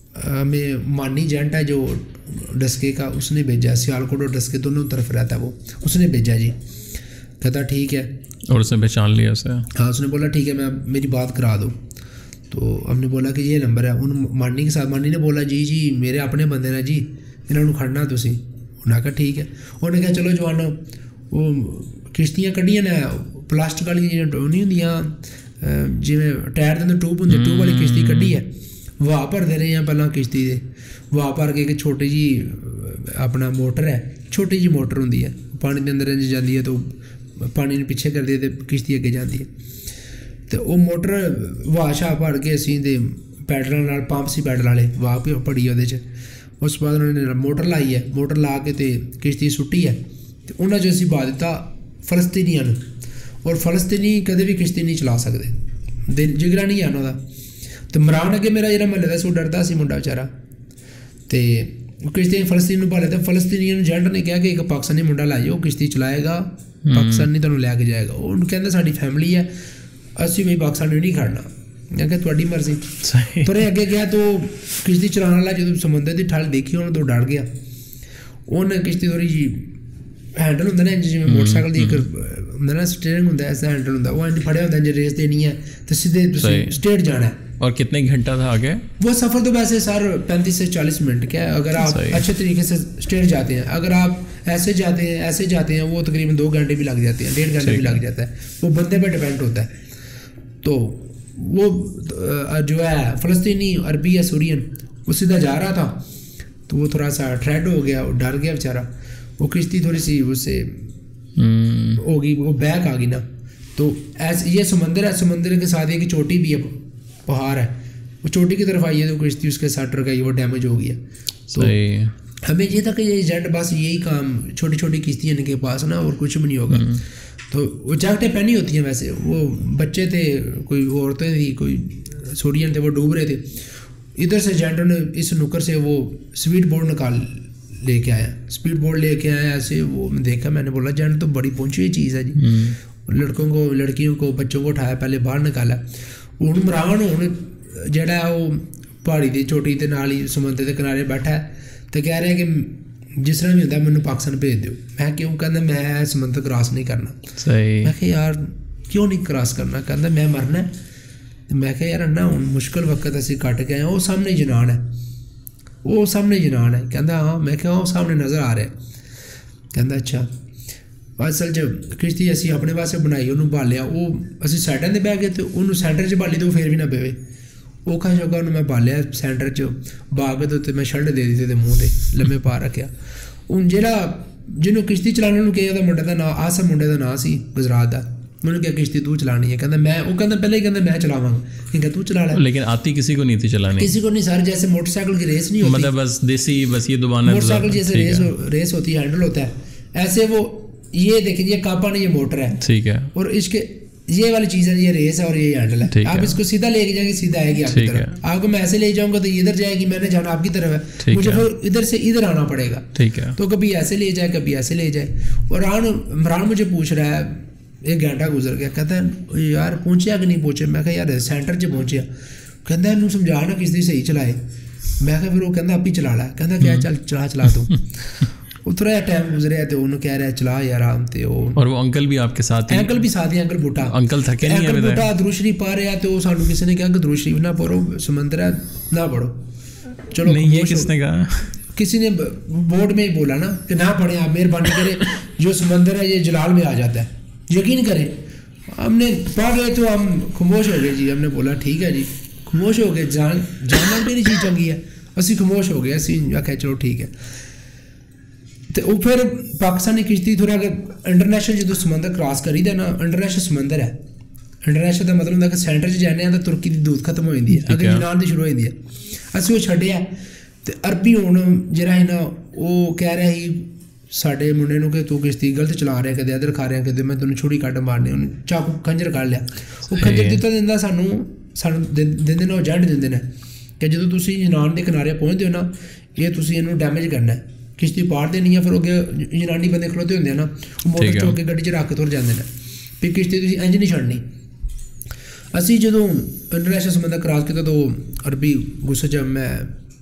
हमें मानी जेंट है जो डस्के का, उसने भेजा, सियालकोट और डस्के दोनों तरफ रहता है वो, उसने भेजा जी। कहता ठीक है, और उसने पहचान लिया उसे? हाँ, उसने बोला ठीक है मैं मेरी बात करा दो। तो हमने बोला कि ये नंबर है, उन मानी के साथ, मानी ने बोला जी जी मेरे अपने बंदे ने जी, इन्होंने खड़ना तुसी। उन्हें कहा ठीक है। उन्हें कहा चलो जवानो वो किश्तियाँ कड्डियां ने प्लास्टिक वाली नहीं होंदियां जिवें टायर दे अंदर ट्यूब होंदे, ट्यूब वाली किश्ती कड्डी है, वाह भरदे रहे हैं पहला किश्ती दे, वाह भर के एक छोटी जी अपना मोटर है, छोटी जी मोटर होंदी है, पानी के अंदर जाती है तो पानी ने पिछे करती है तो किश्ती अगे जाती है। तो वो मोटर वाह शाह भर के असीं दे पैडलों नाल, पंप सी पैडल वाले, वाह भड़ी ओहदे च। उस बाद उन्होंने मोटर लाई है, मोटर ला के ते किश्ती सुट्टी है, तो उन्होंने जो असीं पा दिता फलस्तीनियां नूं। और फलस्तीनी कदे भी किश्ती नहीं चला सकते, दिल जिगरा नहीं है उन्हों दा। तो इमरान अगे मेरा जेह्ड़ा म्हल्ले दा सो डरदा सी मुंडा बेचारा, ते किश्ती फलस्तीन नूं भाले, तो फलस्तीनियां जेंट ने कहा कि एक पाकिस्तानी मुंडा लाइओ किश्ती चलाएगा, पाकिस्तान नहीं तुहानूं लैके जाएगा। वो कहंदा साडी फैमिली है, असीं भी पाकिस्तान नहीं खड़ना। मैं कहा तुहाडी मर्जी। पर अगे गया तो किश्ती चलाने वाला जो समुद्र की ठल देखी उन्होंने तो डर गया। उन्हें किश्ती थोड़ी जी हैंडल होंदा ना जिवें मोटरसाइकिल दी एक होंदा ना स्टीयरिंग होंदा, ऐसा हैंडल होंदा, वो इंज फड़िया होंदा, जे रेस देनी है तो सीधे स्ट्रेट जाना है। और कितने घंटा था आगे वो सफ़र? तो वैसे सर 35 से 40 मिनट का है, अगर आप अच्छे तरीके से स्ट्रेट जाते हैं। अगर आप ऐसे जाते हैं वो तकरीबन 2 घंटे भी लग जाते हैं, 1.5 घंटे भी लग जाता है, वो बंदे पर डिपेंड होता है। तो वो जो है फ़लस्तीनी अरबी या सूरियन, वो सीधा जा रहा था, तो वो थोड़ा सा ट्रेड हो गया, वो डर गया बेचारा, वो किश्ती थोड़ी सी उससे हो गई, वो बैक आ गई ना। तो ऐसे ये समंदर है, समंदर के साथ एक चोटी भी है, पहाड़ है, वो चोटी की तरफ आई है तो किश्ती उसके साथ टकराई, वो डैमेज हो गया। तो हमें ये था कि ये जेट बस यही काम, छोटी छोटी किश्तियाँ इनके पास ना, और कुछ भी नहीं होगा। तो वो जैकेटें पहनी होती हैं, वैसे वो बच्चे थे, कोई औरतें थी, कोई सूरियन थे, वो डूब रहे थे। इधर से जेंटों ने इस नुक्कर से वो स्पीड बोर्ड निकाल लेके आया, स्पीड बोर्ड लेके आया ऐसे। वो देखा, मैंने बोला जेंट तो बड़ी पहुंची हुई चीज़ है जी। लड़कों को, लड़कियों को, बच्चों को उठाया, पहले बाहर निकाला। हूँ इमरान हूँ जड़ा वो पहाड़ी की चोटी के नाल ही समुद्र के किनारे बैठा है, तो कह रहा है कि जिस तरह भी होंदा मैनूं पाकिस्तान भेज दिओ। मैं क्यों? कहंदा मैं समुद्र क्रॉस नहीं करना। सही। मैं कहा यार क्यों नहीं क्रॉस करना? कहंदा मैं मरना है। मैं कहा यार ना हुण मुश्किल वक्त असीं कट के आए, वो सामने जनान है, वो सामने जनान है। कहंदा हाँ। मैं कहा वो सामने नज़र आ रहा है। कहंदा अच्छा। असल च किश्ती असीं अपने वास्ते बनाई, उन्होंने बालिया, वो असीं साइडां ते बह गए, तो उन्होंने सेंटर च बाली तो फिर भी ना पेवे। औखा शौखा उन्होंने मैं बालिया सेंटर च बाग दे उत्ते, मैं शल्ड दे दी ते मूँह ते लम्मे पा रखिया। हूँ जेह्ड़ा जिन्होंने किश्ती चलाने नूं कहा, मुंडे का नाम आसम, मुंडे का नाम सी गुजरात का। उन्होंने कहा किश्ती तू चलानी है? कहता मैं, वो कहता पहले ही कहता मैं चलावांगा। ठीक तू चला ला। लेकिन आती किसी को नहीं थी चलानी? किसी को नहीं सर, जैसे मोटरसाइकिल की रेस नहीं होती, मतलब बस देसी, बस ये दुबाना मोटरसाइकिल जैसे रेस होती है, हैंडल होता है, ऐसे वो ये देखिए ये कापा नहीं, ये मोटर है, ठीक है, और इसके ये वाली चीज़ है, ये रेस है और ये हैंडल है। आप इसको सीधा लेके जाएंगे, सीधा आएगी आपकी तरफ। आपको मैं ऐसे ले जाऊंगा तो इधर जाएगी, मैंने जाना आपकी तरफ है, मुझे फिर इधर से इधर आना पड़ेगा। ठीक है। तो कभी ऐसे ले जाए, कभी ऐसे ले जाए। और इमरान मुझे पूछ रहा है, 1 घंटा गुजर गया, कहता है यार पहुँचे कि नहीं पहुँचे? मैं कहा यार सेंटर च पहुँचे। कहता इन्हू समझा ना किश्ती सही चलाए। मैं कहा फिर वो कहता आपी चला ला। कहता क्या चल चला तू। वो थोड़ा जहा टाइम गुजरिया तो उन्होंने कह रहा है चला यार आराम ते। और वो अंकल भी आपके साथ? अंकल भी साथ ही, अंकल बूटा। अंकल थके नहीं? अंकल बूटा दुरूशरी पा रहा है, तो सानू किसी ने कहा कि दुरूशरी ना पढ़ो, समंदर है ना पढ़ो। चलो नहीं, ये किसने कहा? किसी ने बोर्ड में ही बोला ना कि ना पढ़े आप, मेहरबानी करें, जो समंदर है ये जलाल में आ जाता है, यकीन करें। हमने पढ़ रहे तो हम खामोश हो गए जी। हमने बोला ठीक है जी, खामोश हो गए, जानना मेरी चीज़ चंगी है, असी खामोश हो गए। असी आख्या चलो ठीक है। तो वो फिर पाकिस्तानी किश्ती थोड़ा अगर इंटरनेशनल जो समंदर क्रॉस करी दे ना, इंटरनेशनल समंदर है, इंटरनेशनल का मतलब होंदा कि सेंटर च जाने तो तुर्की की दूध खत्म हो जाती है, अगर यूनान की शुरू हो जाती है। असीं वो छड्डिया ते अरबी हुण जेह्ड़ा है ना, वो कह रहा ही साडे मुंडे नूं कि तू किश्ती गलत चला रहा, कदे इधर खा रहा, कदे मैं तैनूं छुरी कट मारनी। उन्हें चाकू खंजर कढ़ लिया। वो खंजर दित्ता दिंदा सानूं दिंदे ने, वो जेड दिंदे ने कि जदों तुसीं यूनान के किनारे पहुँचदे हो ना, ये तुसीं इहनूं डैमेज करना है, किश्ती पाड़ देनी है। फिर अगे जनानी बंदे खड़ोते होंगे ना, मोटर चौक के गड्डी च रख के तुर जाते हैं, फिर किश्ती तुसीं इंज नहीं छड़नी। असी जो इंटरनेशनल समंदर क्रॉस किया तो अरबी गुस्से च मैं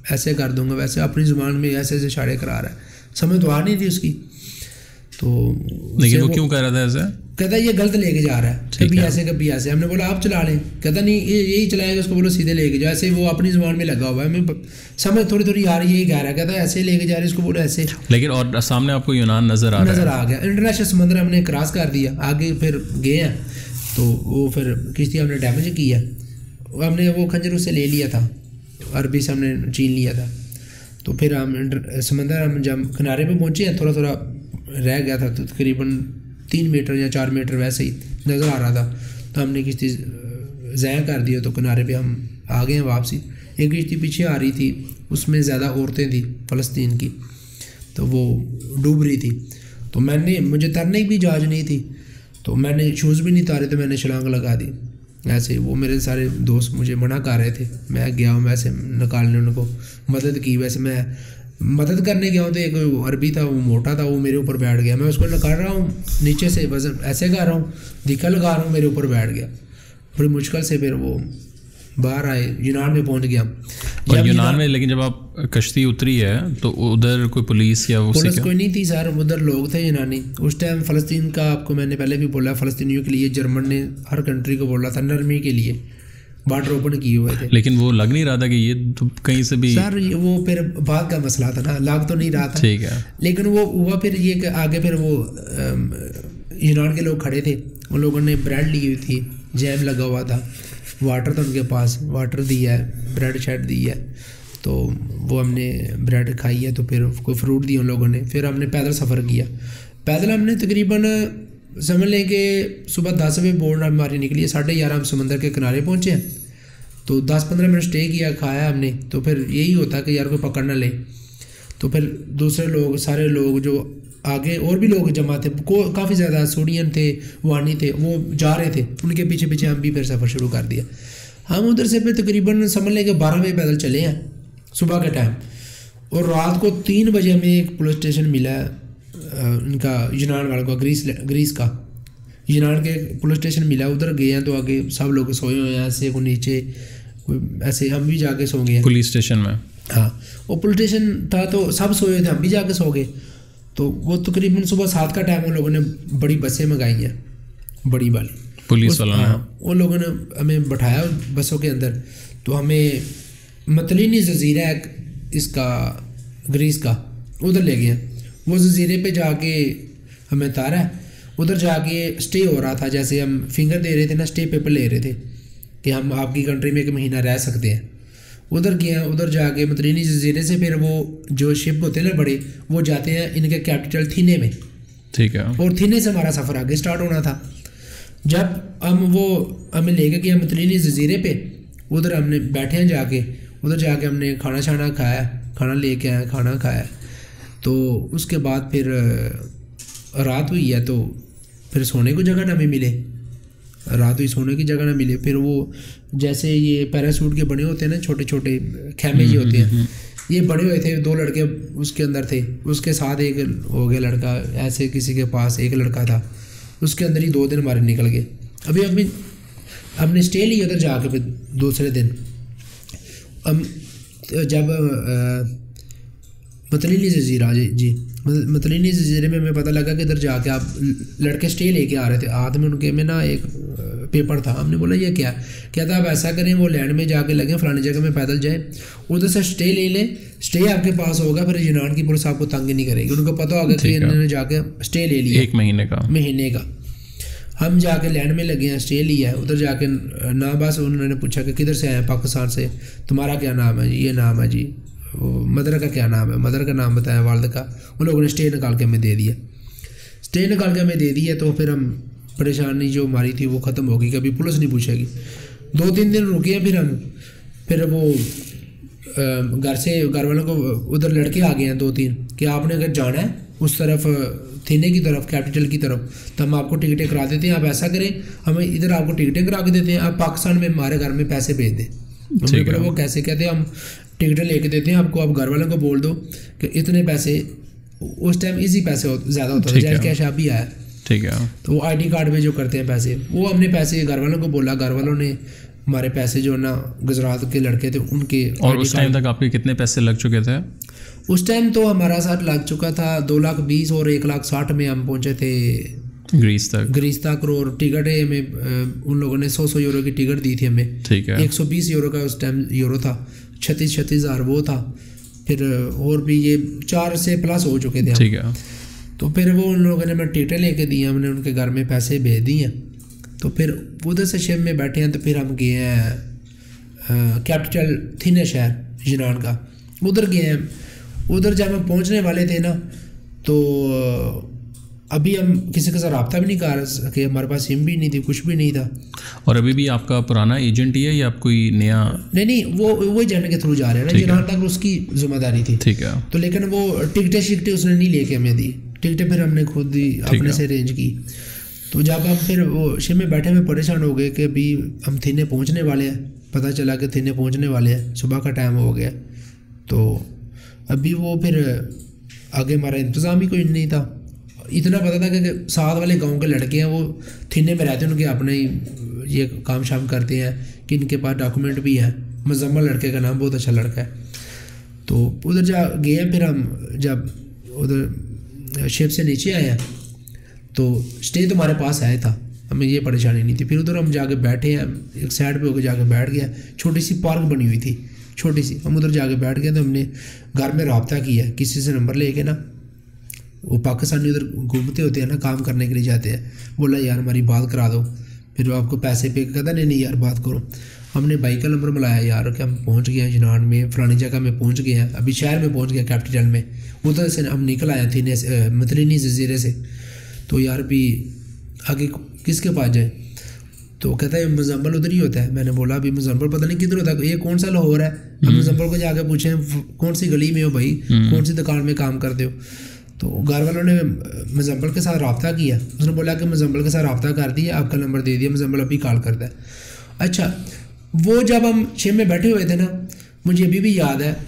ऐसे कर दूंगा, वैसे अपनी ज़ुबान में ऐसे ऐसे इशारे करा रहा है, समझ तो आ नहीं थी उसकी। तो लेकिन वो क्यों कह रहा था ऐसे? कहता ये गलत लेके जा रहा है, कभी ऐसे कभी ऐसे। हमने बोला आप चला लें, कहता नहीं यही चलाएगा, उसको बोलो सीधे लेके जाओ। ऐसे वो अपनी ज़ुबान में लगा हुआ है, मैं समझ थोड़ी थोड़ी आ रही, यही कह रहा है, कहता ऐसे लेके जा रहे हैं, इसको बोलो ऐसे। लेकिन और सामने आपको यूनान नज़र आ गया, इंटरनेशनल समंदर हमने क्रॉस कर दिया, आगे फिर गए हैं। तो वो फिर किश्ती हमने डैमेज की है, हमने वो खंजर उससे ले लिया था, अरबी से हमने छीन लिया था। तो फिर हम समंदर हम जब किनारे पे पहुँचे हैं, थोड़ा थोड़ा रह गया था, तो तकरीबन 3 मीटर या 4 मीटर वैसे ही नज़र आ रहा था। तो हमने किश्ती ज़ाया कर दिया, तो किनारे पे हम आ गए हैं वापसी। एक किश्ती पीछे आ रही थी, उसमें ज़्यादा औरतें थी फ़लस्तीन की, तो वो डूब रही थी। तो मुझे तैरने की भी इजाज़त नहीं थी, तो मैंने शूज़ भी नहीं तारे, तो मैंने छलांग लगा दी ऐसे। वो मेरे सारे दोस्त मुझे मना कर रहे थे, मैं गया हूँ वैसे निकालने, उनको मदद की। वैसे मैं मदद करने गया हूँ तो एक अरबी था, वो मोटा था, वो मेरे ऊपर बैठ गया। मैं उसको निकाल रहा हूँ नीचे से, वजन ऐसे कर रहा हूँ, दिक्कत लगा रहा हूँ, मेरे ऊपर बैठ गया। बड़ी मुश्किल से फिर वो बाहर आए, यूनान में पहुँच गया। और यूनान में लेकिन जब आप कश्ती उतरी है तो उधर कोई पुलिस या पुलिस कोई नहीं थी सर, उधर लोग थे यूनानी। उस टाइम फ़लस्तीन का, आपको मैंने पहले भी बोला, फ़लस्तीनियों के लिए जर्मन ने हर कंट्री को बोला था नरमी के लिए बार्डर ओपन किए हुए थे। लेकिन वो लग नहीं रहा था कि ये तो कहीं से भी सर, वो फिर बाद का मसला था ना, लग तो नहीं रहा था, ठीक है। लेकिन वो हुआ फिर ये कि आगे फिर वो यूनान के लोग खड़े थे, उन लोगों ने ब्रेड ली हुई थी, जैम लगा हुआ था, वाटर था उनके पास, वाटर दिया है, ब्रेड शेड दी है। तो वो हमने ब्रेड खाई है, तो फिर कोई फ्रूट दिया उन लोगों ने। फिर हमने पैदल सफ़र किया। पैदल हमने तकरीबन समझ लें कि सुबह 10 बजे बोट हमारी निकली है, 11:30 हम समंदर के किनारे पहुँचे हैं। तो 10-15 मिनट स्टे किया, खाया हमने। तो फिर यही होता कि यार कोई पकड़ ना ले। तो फिर दूसरे लोग, सारे लोग जो आगे और भी लोग जमा थे, काफ़ी ज़्यादा सूडियन थे, वानी थे, वो जा रहे थे, उनके पीछे पीछे हम भी फिर सफ़र शुरू कर दिया। हम उधर से फिर तकरीबन समझ लें कि 12 बजे पैदल चले हैं सुबह के टाइम। और रात को 3 बजे हमें एक पुलिस स्टेशन मिला है, इनका यूनान वालों का, ग्रीस का यूनान के पुलिस स्टेशन मिला। उधर गए हैं तो आगे सब लोग सोए हुए हैं, ऐसे को नीचे कोई ऐसे, हम भी जाके सो गए हैं पुलिस स्टेशन में। हाँ, वो पुलिस स्टेशन था तो सब सोए थे, हम भी जाके सो गए। तो वो तकरीबन सुबह 7 का टाइम, उन लोगों ने बड़ी बसें मंगाई हैं, बड़ी वाली पुलिस वालों ने। हाँ, उन लोगों ने हमें बैठाया बसों के अंदर। तो हमें मतलीनी जजीरा है इसका, ग्रीस का, उधर ले गए। वो जजीरे पे जाके हमें तारा है, उधर जाके स्टे हो रहा था, जैसे हम फिंगर दे रहे थे ना, स्टे पेपर ले रहे थे कि हम आपकी कंट्री में 1 महीना रह सकते हैं। उधर गया, उधर जाके मतलीनी जजीरे से फिर वो जो शिप होते हैं ना बड़े, वो जाते हैं इनके कैपिटल थीने में, ठीक है। और थीने से हमारा सफ़र आगे स्टार्ट होना था। जब हमें लेके गया मतलीनी जजीरे पे, उधर हमने बैठे हैं जाके, उधर जाके हमने खाना शाना खाया, खाना लेके आए, खाना खाया। तो उसके बाद फिर रात हुई है, तो फिर सोने को जगह ना हमें मिले, रात हुई सोने की जगह ना मिले। फिर वो जैसे ये पैरासूट के बने होते हैं ना, छोटे छोटे खैमे जी होते हैं, ये बड़े हुए थे, 2 लड़के उसके अंदर थे, उसके साथ एक हो गया लड़का, ऐसे किसी के पास एक लड़का था, उसके अंदर ही 2 दिन हमारे निकल गए। अभी हमने स्टे लिया उधर जाके। फिर दूसरे दिन हम जब मतलीनी जजीरा जी मतलीनी जजीरे में हमें पता लगा कि इधर जाके आप लड़के स्टे लेके आ रहे थे, हाथ में उनके में ना एक पेपर था। हमने बोला ये क्या, कहता आप ऐसा करें, वो लैंड में जाके लगे फलानी जगह में पैदल जाए, उधर से स्टे ले लें, स्टे आपके पास होगा, फिर यूनान की पुलिस आपको तंग नहीं करेगी। उनको पता होगा कि इन्होंने जाके स्टे ले लिया 1 महीने का। हम जाके लैंड में लगे हैं, स्टे लिया है। उधर जाके ना बस उन्होंने पूछा कि किधर से आए, पाकिस्तान से, तुम्हारा क्या नाम है जी, ये नाम है जी, मदर का क्या नाम है, मदर का नाम बताया, वालद का। उन लोगों ने स्टे निकाल के हमें दे दिया, स्टे निकाल के हमें दे दिया। तो फिर हम परेशानी जो हमारी थी वो ख़त्म हो गई, कभी पुलिस नहीं पूछेगी। 2-3 दिन रुके हैं। फिर वो घर वालों को, उधर लड़के आ गए हैं 2-3 कि आपने अगर जाना है उस तरफ, थीने की तरफ, कैपिटल की तरफ, तो हम आपको टिकटें करा देते हैं। आप ऐसा करें, हमें इधर आपको टिकटें करा के देते हैं, आप पाकिस्तान में हमारे घर में पैसे भेज दें। हमने बोला वो कैसे, कहते हैं हम टिकटें लेके देते हैं आपको, आप घर वालों को बोल दो कि इतने पैसे, उस टाइम इजी पैसे ज़्यादा होता था, जैसे कैश आप भी आया, ठीक है। तो वो ID कार्ड पे जो करते हैं पैसे, वो हमने पैसे घर वालों को बोला, घर वालों ने हमारे पैसे जो है ना गुजरात के लड़के थे उनके। और उस टाइम तक आपके कितने पैसे लग चुके थे? उस टाइम तो हमारा साथ लग चुका था 2,20,000 और 1,60,000 में हम पहुंचे थे ग्रीस तक। और टिकट में उन लोगों ने 100 यूरो की टिकट दी थी हमें। ठीक है। 120 यूरो का उस टाइम यूरो था, 36,000 वो था। फिर और भी ये 4 से प्लस हो चुके थे। ठीक है। तो फिर वो उन लोगों ने मैं टिकटें लेके दी, हमने उनके घर में पैसे भेज दिए हैं। तो फिर उधर से शिप में बैठे हैं। तो फिर हम गए हैं कैपिटल थीने शहर यूनान का, उधर गए हैं। उधर जब हम पहुंचने वाले थे ना तो अभी हम किसी के साथ रब्ता भी नहीं कर सके, हमारे पास सिम भी नहीं थी, कुछ भी नहीं था। और अभी भी आपका पुराना एजेंट ही है या आप कोई नया? नहीं, वो एजेंट के थ्रू जा रहे हैं ना, यूनान तक उसकी जिम्मेदारी थी। ठीक है। तो लेकिन वो टिकटें उसने नहीं लेके हमें दी, टिकटें फिर हमने खुद ही अपने से अरेंज की। तो जब हम फिर वो शिप में बैठे हुए परेशान हो गए कि अभी हम थीने पहुंचने वाले हैं, पता चला कि थीने पहुंचने वाले हैं, सुबह का टाइम हो गया। तो अभी वो फिर आगे हमारा इंतज़ाम ही कोई नहीं था। इतना पता था कि साथ वाले गांव के लड़के हैं, वो थीने में रहते हैं, उनके अपने ही ये काम शाम करते हैं कि इनके पास डॉक्यूमेंट भी है। मुजम्मल लड़के का नाम बहुत अच्छा लड़का है। तो उधर जा गए। फिर हम जब उधर शिप से नीचे आए हैं तो स्टे तो हमारे पास आया था, हमें ये परेशानी नहीं थी। फिर उधर हम जाके बैठे हैं, एक साइड पे होकर जाके बैठ गया। छोटी सी पार्क बनी हुई थी, छोटी सी, हम उधर जाके बैठ गए। तो हमने घर में रब्ता किया, किसी से नंबर लेके ना, वो पाकिस्तानी उधर घूमते होते हैं ना, काम करने के लिए जाते हैं। बोला यार हमारी बात करा दो, फिर वो आपको पैसे पे कहता नहीं यार बात करो। हमने भाई का नंबर मिलाया यार कि हम पहुंच गए हैं यूनान में, फलानी जगह में पहुंच गए हैं, अभी शहर में पहुंच गए कैपिटल में। उधर से हम निकल आए थे मतलिनी जजीरे से। तो यार भी आगे किसके पास जाए? तो कहता है मुजम्मल उधर ही होता है। मैंने बोला अभी मुजम्मल पता नहीं किधर होता है, ये कौन सा लाहौर है? हम मुजम्मल को जाके पूछे कौन सी गली में हो भाई, कौन सी दुकान में काम करते हो? तो घर वालों ने मुजम्मल के साथ रब्ता किया। उसने बोला कि मुजम्मल के साथ रब्ता कर दिया, आपका नंबर दे दिया, मुजम्मल अभी कॉल करता है। अच्छा, वो जब हम शिप में बैठे हुए थे ना, मुझे अभी भी याद है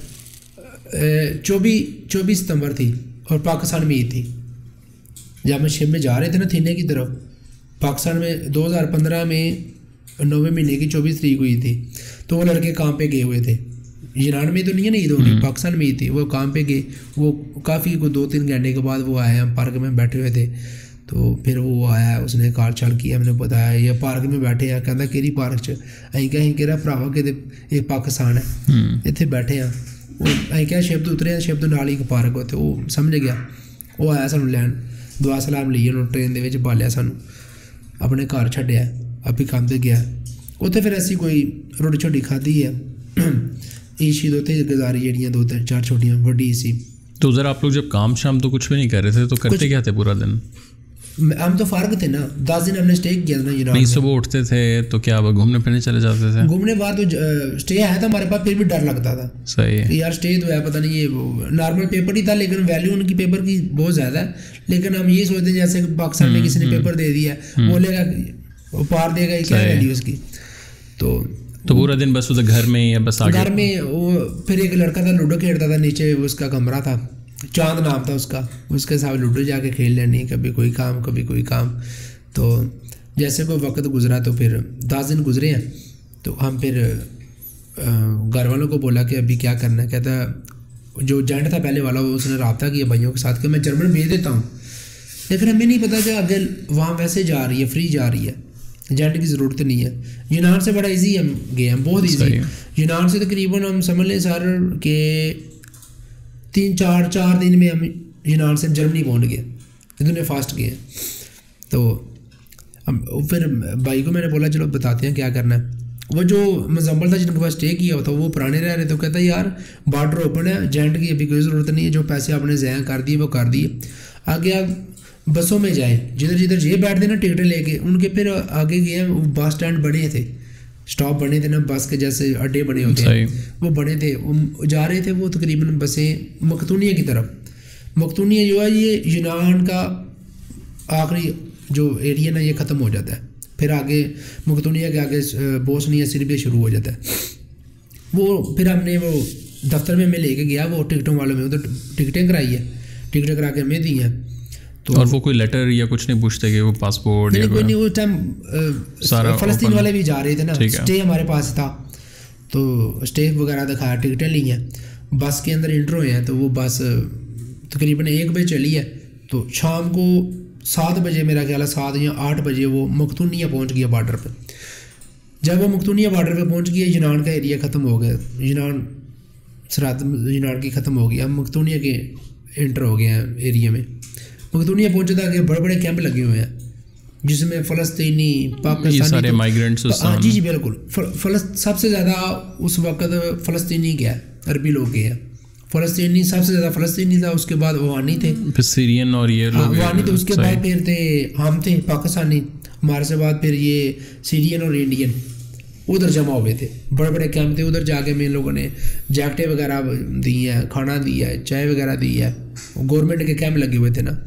24 सितंबर थी और पाकिस्तान में ईद थी। जब हम शिप में जा रहे थे ना थीने की तरफ, पाकिस्तान में 2015 में 9वें महीने की 24 तारीख हुई थी। तो वो लड़के काम पे गए हुए थे, यूनान में तो नहीं है ना ईद होनी, पाकिस्तान में ईद थी। वो काम पे गए, वो काफ़ी 2-3 घंटे के बाद वो आए, हम पार्क में बैठे हुए थे। तो फिर वो आया, उसने कार चाल किया, हमने बताया ये पार्क में बैठे हैं। कहता केरी पार्क च अं कह भरावा कि एक पाकिस्तान है, इतने बैठे हैं। अं क्या शिप तो उतरे, शिप तो नाल ही एक पार्क होते। वो समझ गया, वो आया सानू लैन, दुआ सलाम लीए, उन्होंने ट्रेन के बालिया सानू, अपने घर छड्डिया, अभी काम पर गया। उत्थे फिर असी कोई रोटी छोटी खाधी है, ईशी दो गुजारी जड़ियाँ 2-4 छोटियाँ बड़ी सी। तो उधर आप लोग जब काम शाम तो कुछ भी नहीं कर रहे थे, तो करते क्या थे पूरा दिन? हम तो फारग थे ना, 10 दिन हमने स्टे किया था ना यूनान में। सुबह उठते थे तो क्या घूमने फिरने चले जाते थे? घूमने बाद तो स्टे आया था हमारे पास, फिर भी डर लगता था। सही है यार स्टे तो है, पता नहीं ये नॉर्मल पेपर ही था, लेकिन वैल्यू उनकी पेपर की बहुत ज़्यादा है। लेकिन हम ये सोचते हैं जैसे पाकिस्तान में किसी ने पेपर दे दिया, बोलेगा वो पार देगा, क्या वैल्यू उसकी। तो पूरा दिन बस उधर घर में या बस घर में। वो फिर एक लड़का था लूडो खेलता था, नीचे उसका कमरा था, चांद नाम था उसका, उसके साथ लूडो जाके खेल लेनी, कभी कोई काम कभी कोई काम। तो जैसे कोई वक्त गुजरा तो फिर 10 दिन गुजरे हैं। तो हम फिर घर वालों को बोला कि अभी क्या करना है। कहता जो एजेंट था पहले वाला, वो उसने रब्ता किया भाइयों के साथ कि मैं जर्मन भेज देता हूँ, लेकिन हमें नहीं पता कि आगे वहाँ वैसे जा रही है, फ्री जा रही है, एजेंट की ज़रूरत नहीं है। यूनान से बड़ा इजी हम गए हैं, बहुत इजी। यूनान से तकरीबन हम समझ लें सर के 3-4 दिन में हम यूनान से जर्मनी पहुंच गए, इतने फास्ट गए। तो हम फिर भाई को मैंने बोला चलो बताते हैं क्या करना है। वो जो मुजम्मल था जिनके पास स्टे किया होता, वो पुराने रह रहे थे। तो कहता यार बॉर्डर ओपन है, एजेंट की अभी कोई ज़रूरत नहीं है, जो पैसे आपने ज़ाया कर दिए वो कर दिए। आगे आप बसों में जाए, जिधर जिधर ये बैठते ना टिकटें लेके, उनके फिर आगे गए बस स्टैंड बने थे, स्टॉप बने थे ना, बस के जैसे अड्डे बने होते हैं, वो बने थे। वो जा रहे थे वो तकरीबन बसें मकतूनिया की तरफ। मकतूनिया जो है ये यूनान का आखिरी जो एरिया ना, ये ख़त्म हो जाता है। फिर आगे मकतूनिया के आगे बोस्निया सर्बिया शुरू हो जाता है। वो फिर हमने वो दफ्तर में मैं लेके गया, वो टिकटों वालों में उधर टिकटें कराई है, टिकटें करा के हमें दी हैं। तो और वो कोई लेटर या कुछ नहीं पूछते कि वो पासपोर्ट या कोई नहीं, उस टाइम फ़लस्तीन वाले भी जा रहे थे ना, स्टे हमारे पास था तो स्टे वगैरह दिखाया, टिकटें ली हैं, बस के अंदर इंटर हुए हैं। तो वो बस तकरीबन 1 बजे चली है, तो शाम को 7 बजे मेरा ख्याल है 7 या 8 बजे वो मखतूनिया पहुंच गया बॉर्डर पे। जब वो मखतूनिया बॉर्डर पे पहुंच गया, यूनान का एरिया ख़त्म हो गया, यूनान सरात यूनान की ख़त्म हो गई, हम मखतूनिया के इंटर हो गए हैं एरिया में। मखतूनिया पहुंचे था कि बड़े बड़े कैंप लगे हुए हैं जिसमें फ़लस्तीनी, पाकिस्तानी, सारे माइग्रेंट्स। हाँ जी बिल्कुल। सबसे ज़्यादा उस वक्त फ़लस्तीनी गया, अरबी लोग गए हैं। फ़लस्तीनी सबसे ज़्यादा फ़लस्तीनी था, उसके बाद ओमानी थे, फिर सीरियन और ये लोग ओमानी थे, उसके बाद फिर थे हम थे पाकिस्तानी, हमारे से बाद फिर ये सीरियन और इंडियन उधर जमा हुए थे। बड़े बड़े कैंप थे, उधर जाके में लोगों ने जैकेटें वगैरह दी हैं, खाना दिया है, चाय वगैरह दी है, गवर्नमेंट के कैंप लगे हुए थे ना।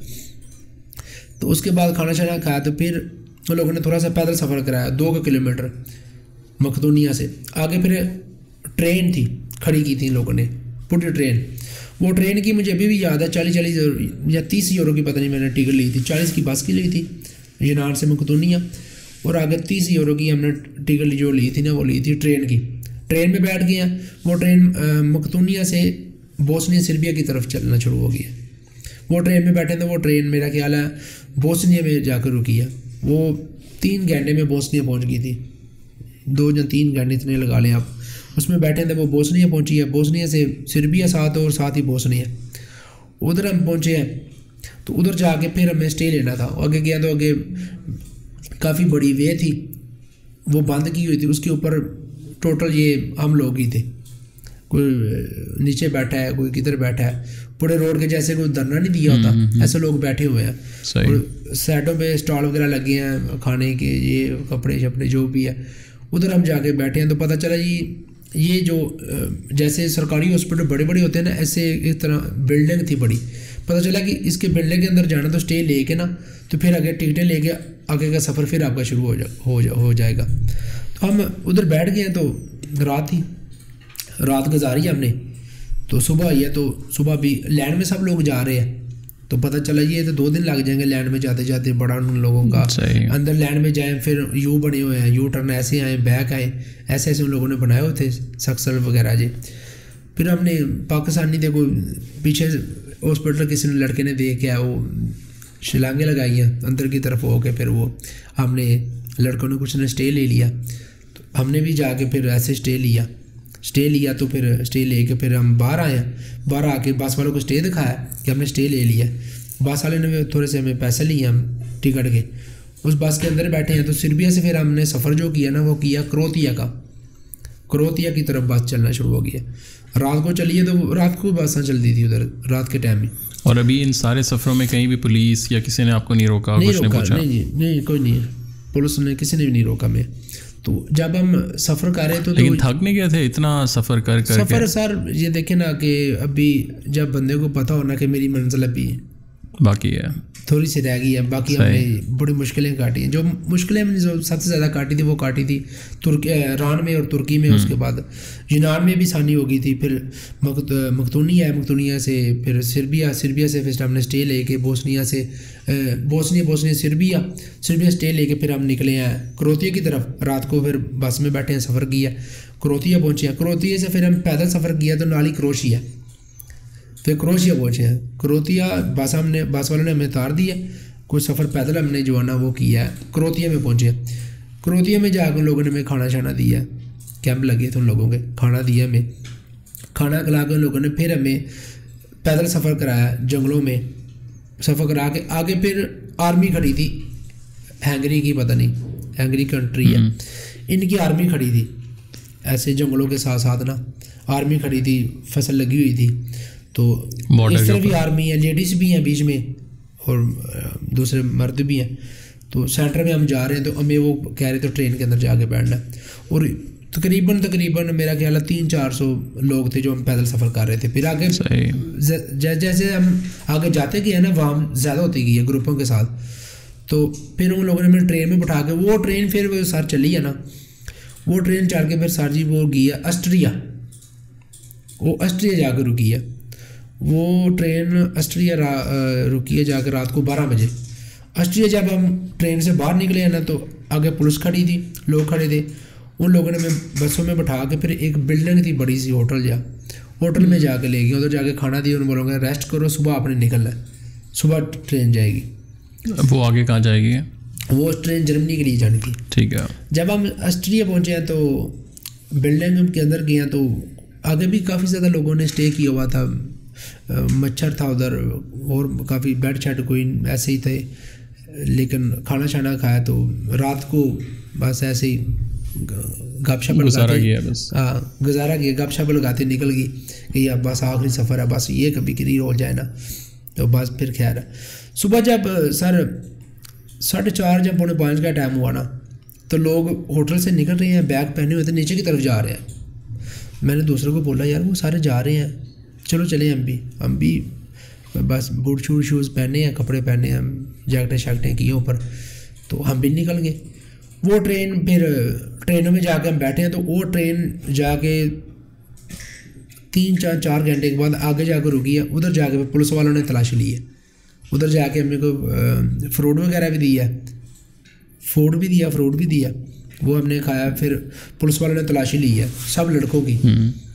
तो उसके बाद खाना शाना खाया, तो फिर उन लोगों ने थोड़ा सा पैदल सफ़र कराया 2 किलोमीटर मखदूनिया से आगे। फिर ट्रेन थी, खड़ी की थी इन लोगों ने, पूरी ट्रेन। वो ट्रेन की मुझे अभी भी याद है, 40 या 30 यूरो की, पता नहीं, मैंने टिकट ली थी। 40 की बस की ली थी यूनान से मखदूनिया, और आगे 30 यूरो की हमने टिकट जो ली थी ना, वो ली थी ट्रेन की। ट्रेन में बैठ गए हैं, वो ट्रेन मखदूनिया से बोस्निया सर्बिया की तरफ चलना शुरू हो गई है। वो ट्रेन में बैठे थे, वो ट्रेन मेरा ख्याल है बोस्निया में जाकर रुकी है। वो 3 घंटे में बोस्निया पहुंच गई थी, 2 या 3 घंटे इतने लगा लें आप। उसमें बैठे थे, वो बोस्निया पहुंची है, बोस्निया से सर्बिया साथ और साथ ही बोस्निया, उधर हम पहुंचे हैं। तो उधर जाके फिर हमें स्टे लेना था। आगे गया तो आगे काफ़ी बड़ी वे थी, वो बंद की हुई थी, उसके ऊपर टोटल ये हम लोग ही थे, कोई नीचे बैठा है, कोई किधर बैठा है, पूरे रोड के जैसे कोई धरना नहीं दिया होता, ऐसे लोग बैठे हुए हैं। और साइडों पे स्टॉल वगैरह लगे हैं खाने के, ये कपड़े शपड़े जो भी है, उधर हम जाके बैठे हैं। तो पता चला ये जो जैसे सरकारी हॉस्पिटल बड़े बड़े होते हैं ना, ऐसे एक तरह बिल्डिंग थी बड़ी। पता चला कि इसके बिल्डिंग के अंदर जाना तो स्टे लेके ना, तो फिर आगे टिकटें लेके आगे का सफ़र फिर आपका शुरू हो जाएगा। तो हम उधर बैठ गए हैं, तो रात थी, रात गुजारी हमने। तो सुबह आई है, तो सुबह भी लैंड में सब लोग जा रहे हैं, तो पता चला ये तो 2 दिन लग जाएंगे लैंड में जाते जाते, बड़ा उन लोगों का। अंदर लैंड में जाएं, फिर यू बने हुए हैं, यू टर्न ऐसे आए, बैक आए, ऐसे ऐसे उन लोगों ने बनाए हुए थे सक्सल वगैरह जी। फिर हमने पाकिस्तानी थे, कोई पीछे हॉस्पिटल किसी ने लड़के ने देख के वो शिलांगे लगाई हैं अंदर की तरफ हो के, फिर वो हमने लड़कों ने कुछ ने स्टे ले लिया, तो हमने भी जाके फिर ऐसे स्टे लिया। तो फिर स्टे लेके फिर हम बाहर आए हैं। बाहर आके बस वालों को स्टे दिखाया कि हमने स्टे ले लिया। बस वाले ने थोड़े से हमें पैसे लिए हम टिकट के, उस बस के अंदर बैठे हैं। तो सर्बिया से फिर हमने सफ़र जो किया ना, वो किया क्रोतिया की तरफ बस चलना शुरू हो गया। रात को चली है, तो रात को बसें चलती थी उधर रात के टाइम में। और अभी इन सारे सफ़रों में कहीं भी पुलिस या किसी ने आपको नहीं रोका? नहीं रोका, नहीं कोई नहीं है, पुलिस ने किसी ने भी नहीं रोका मैं। तो जब हम सफ़र कर रहे थे, लेकिन थक नहीं गए थे इतना सफ़र कर सफ़र? सर ये देखें ना कि अभी जब बंदे को पता होना कि मेरी मंजिल अभी बाकी है, थोड़ी सी रह गई है, बाकी हमने बड़ी मुश्किलें काटी हैं। जो मुश्किलें हमने जो सबसे ज़्यादा काटी थी वो काटी थी ईरान में और तुर्की में। उसके बाद यूनान में भी आसानी हो गई थी। फिर मखदूनिया से फिर सर्बिया से फिर हमने स्टे लेके बोस्निया सर्बिया स्टे लेके फिर हम निकले हैं क्रोतिया की तरफ। रात को फिर बस में बैठे हैं, सफ़र किया, क्रोतिया पहुँचे हैं। क्रोतिया से फिर हम पैदल सफ़र किया तो नाली क्रोशिया, फिर क्रोशिया पहुँचे हैं। क्रोतिया बस वालों ने हमें उतार दिया, कुछ सफ़र पैदल हमने जो है ना वो किया है। क्रोतिया में पहुँचे, क्रोतिया में जाकर उन लोगों ने हमें खाना शाना दिया, कैंप लगे थे उन लोगों के, खाना दिया हमें। खाना खिला के उन लोगों ने फिर हमें पैदल सफ़र कराया, जंगलों में सफ़र करा के आगे फिर आर्मी खड़ी थी हैंगरी की, पता नहीं हैंगरी कंट्री है, इनकी आर्मी खड़ी थी ऐसे जंगलों के साथ साथ ना, आर्मी खड़ी थी, फसल लगी हुई थी। तो इस तरह भी आर्मी है, लेडीज़ भी हैं बीच में और दूसरे मर्द भी हैं। तो सेंटर में हम जा रहे हैं, तो हमें वो कह रहे थे ट्रेन के अंदर जाके बैठना, और तकरीबन मेरा ख्याल है 300-400 लोग थे जो हम पैदल सफ़र कर रहे थे। फिर आगे जैसे हम आगे जाते गए ना, वहाँ ज़्यादा होती गई है ग्रुपों के साथ। तो फिर उन लोगों ने हमें ट्रेन में बैठा के, वो ट्रेन फिर वो सर चली है ना, वो ट्रेन चढ़ के फिर सर जी वो गई है ऑस्ट्रिया, वो ऑस्ट्रिया जाकर रुकी है। वो ट्रेन ऑस्ट्रिया रुकी है जाकर रात को 12 बजे। ऑस्ट्रिया जब हम ट्रेन से बाहर निकले हैं ना तो आगे पुलिस खड़ी थी, लोग खड़े थे। उन लोगों ने हमें बसों में बैठा के फिर एक बिल्डिंग थी बड़ी सी होटल में जाके ले गए। उधर जाके खाना दिया, उन्होंने बोलोगे रेस्ट करो, सुबह आपने निकलना है, सुबह ट्रेन जाएगी। वो आगे कहाँ जाएगी? वो ट्रेन जर्मनी के लिए जाने की। ठीक है। जब हम ऑस्ट्रिया पहुँचे हैं तो बिल्डिंग के अंदर गए हैं तो आगे भी काफ़ी ज़्यादा लोगों ने स्टे किया हुआ था, मच्छर था उधर और काफ़ी बेड शेड कोई ऐसे ही थे। लेकिन खाना शाना खाया तो रात को बस ऐसे ही गपशप गुजारा किया बस। हाँ, गुजारा किया, गपशप लगाते निकल गई कि अब बस आखिरी सफ़र है, बस ये कभी क्लियर हो जाए ना तो बस फिर खैर है। सुबह जब सर 4:30 जब 4:45 का टाइम हुआ ना तो लोग होटल से निकल रहे हैं, बैग पहने हुए थे, नीचे की तरफ जा रहे हैं। मैंने दूसरों को बोला यार वो सारे जा रहे हैं, चलो चले हम भी बस बूट शूज़ पहने हैं, कपड़े पहने हैं, जैकटें शैकटें किए ऊपर, तो हम भी निकल गए। वो ट्रेन फिर ट्रेनों में जाके हम बैठे हैं तो वो ट्रेन जाके 3-4 घंटे के बाद आगे जाकर रुकी है। उधर जाके पुलिस वालों ने तलाशी ली है, उधर जाके हमें को फ्रूट वगैरह भी दिया, फ्रूट भी दिया, वो हमने खाया। फिर पुलिस वालों ने तलाशी ली है सब लड़कों की।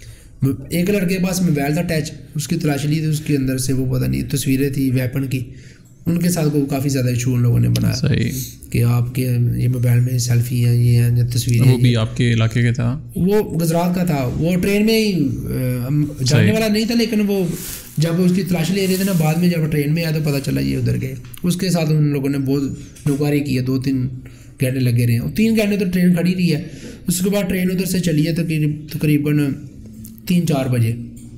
एक लड़के के पास मोबाइल था टच, उसकी तलाशी ली थी, उसके अंदर से वो पता नहीं तस्वीरें थी वेपन की। उनके साथ को काफ़ी ज़्यादा इशू उन लोगों ने बनाया। सही कि आपके ये मोबाइल में सेल्फी हैं, ये हैं तस्वीरें। वो भी आपके इलाके का था? वो गुजरात का था। वो ट्रेन में ही जाने वाला नहीं था, लेकिन वो जब उसकी तलाशी ले रहे थे ना, बाद में जब ट्रेन में आया तो पता चला ये उधर गए। उसके साथ उन लोगों ने बहुत नुकारी की है, 2-3 घंटे लगे रहे हैं। 3 घंटे तो ट्रेन खड़ी रही है। उसके बाद ट्रेन उधर से चली है तकरीबन 3-4 बजे।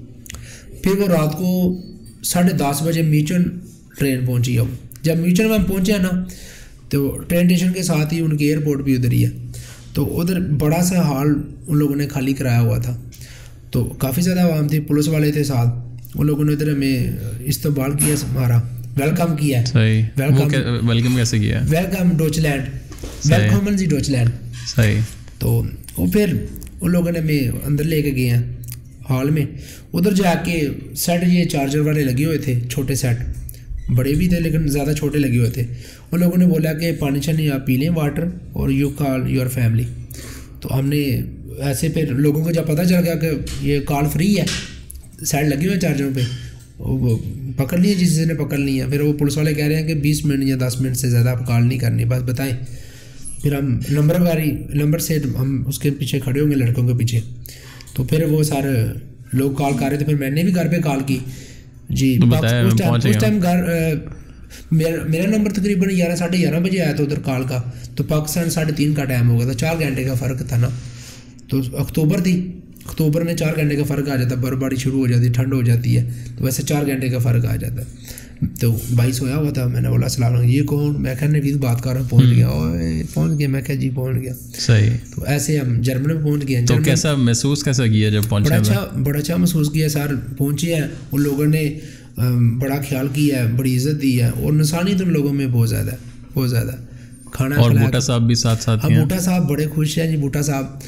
फिर वो रात को 10:30 बजे मीचन ट्रेन पहुंची। अब जब मीचन में हम पहुंचे हैं ना तो ट्रेन स्टेशन के साथ ही उनकी एयरपोर्ट भी उधर ही है, तो उधर बड़ा सा हॉल उन लोगों ने खाली कराया हुआ था। तो काफ़ी ज़्यादा आवाम थी, पुलिस वाले थे साथ। उन लोगों ने इधर हमें इस्तकबाल किया, हमारा वेलकम किया। सही। वेलकम कैसे किया? वेलकम डॉचलैंड, वेलकम जी डॉचलैंड। सही। तो वो फिर उन लोगों ने हमें अंदर लेके गए हैं हॉल में। उधर जाके सेट ये चार्जर वाले लगे हुए थे, छोटे सेट, बड़े भी थे लेकिन ज़्यादा छोटे लगे हुए थे। उन लोगोों ने बोला कि पानी शानी आप पी लें, वाटर, और यू कॉल योर फैमिली। तो हमने ऐसे फिर लोगों को जब पता चल गया कि ये कॉल फ्री है, सेट लगे हुए चार्जरों पे, वो पकड़ लिए जिसने पकड़ लिया। फिर वो पुलिस वाले कह रहे हैं कि 20 मिनट या 10 मिनट से ज़्यादा आप कॉल नहीं करनी, बस बताएं। फिर हम नंबर से हम उसके पीछे खड़े होंगे, लड़कों के पीछे। तो फिर वो सारे लोग कॉल कर रहे थे। फिर मैंने भी घर पे कॉल की जी। उस टाइम घर मेरा नंबर तकरीबन 11-11:30 बजे आया था उधर कॉल का। तो पाकिस्तान 3:30 का टाइम हो गया था, 4 घंटे का फ़र्क था ना। तो अक्टूबर थी, अक्टूबर में 4 घंटे का फ़र्क आ जाता, बर्फबारी शुरू हो जाती, ठंड हो जाती है, तो वैसे 4 घंटे का फ़र्क आ जाता। तो भाई सोया हुआ था, मैंने बोला अस्सलाम वालेकुम, ये कौन? मैं क्या नवीद बात कर रहा हूँ, पहुँच गया। मैं क्या जी पहुँच गया। सही। तो ऐसे हम जर्मनी में पहुँच गए। तो कैसा महसूस किया जब पहुँचे? बड़ा अच्छा महसूस किया सर। पहुँचे हैं, उन लोगों ने बड़ा ख्याल किया है, बड़ी इज्जत दी है, और इंसानियत उन लोगों में बहुत ज़्यादा खाना। और बूटा साहब भी साथ हाँ, बूटा साहब बड़े खुश हैं जी। बूटा साहब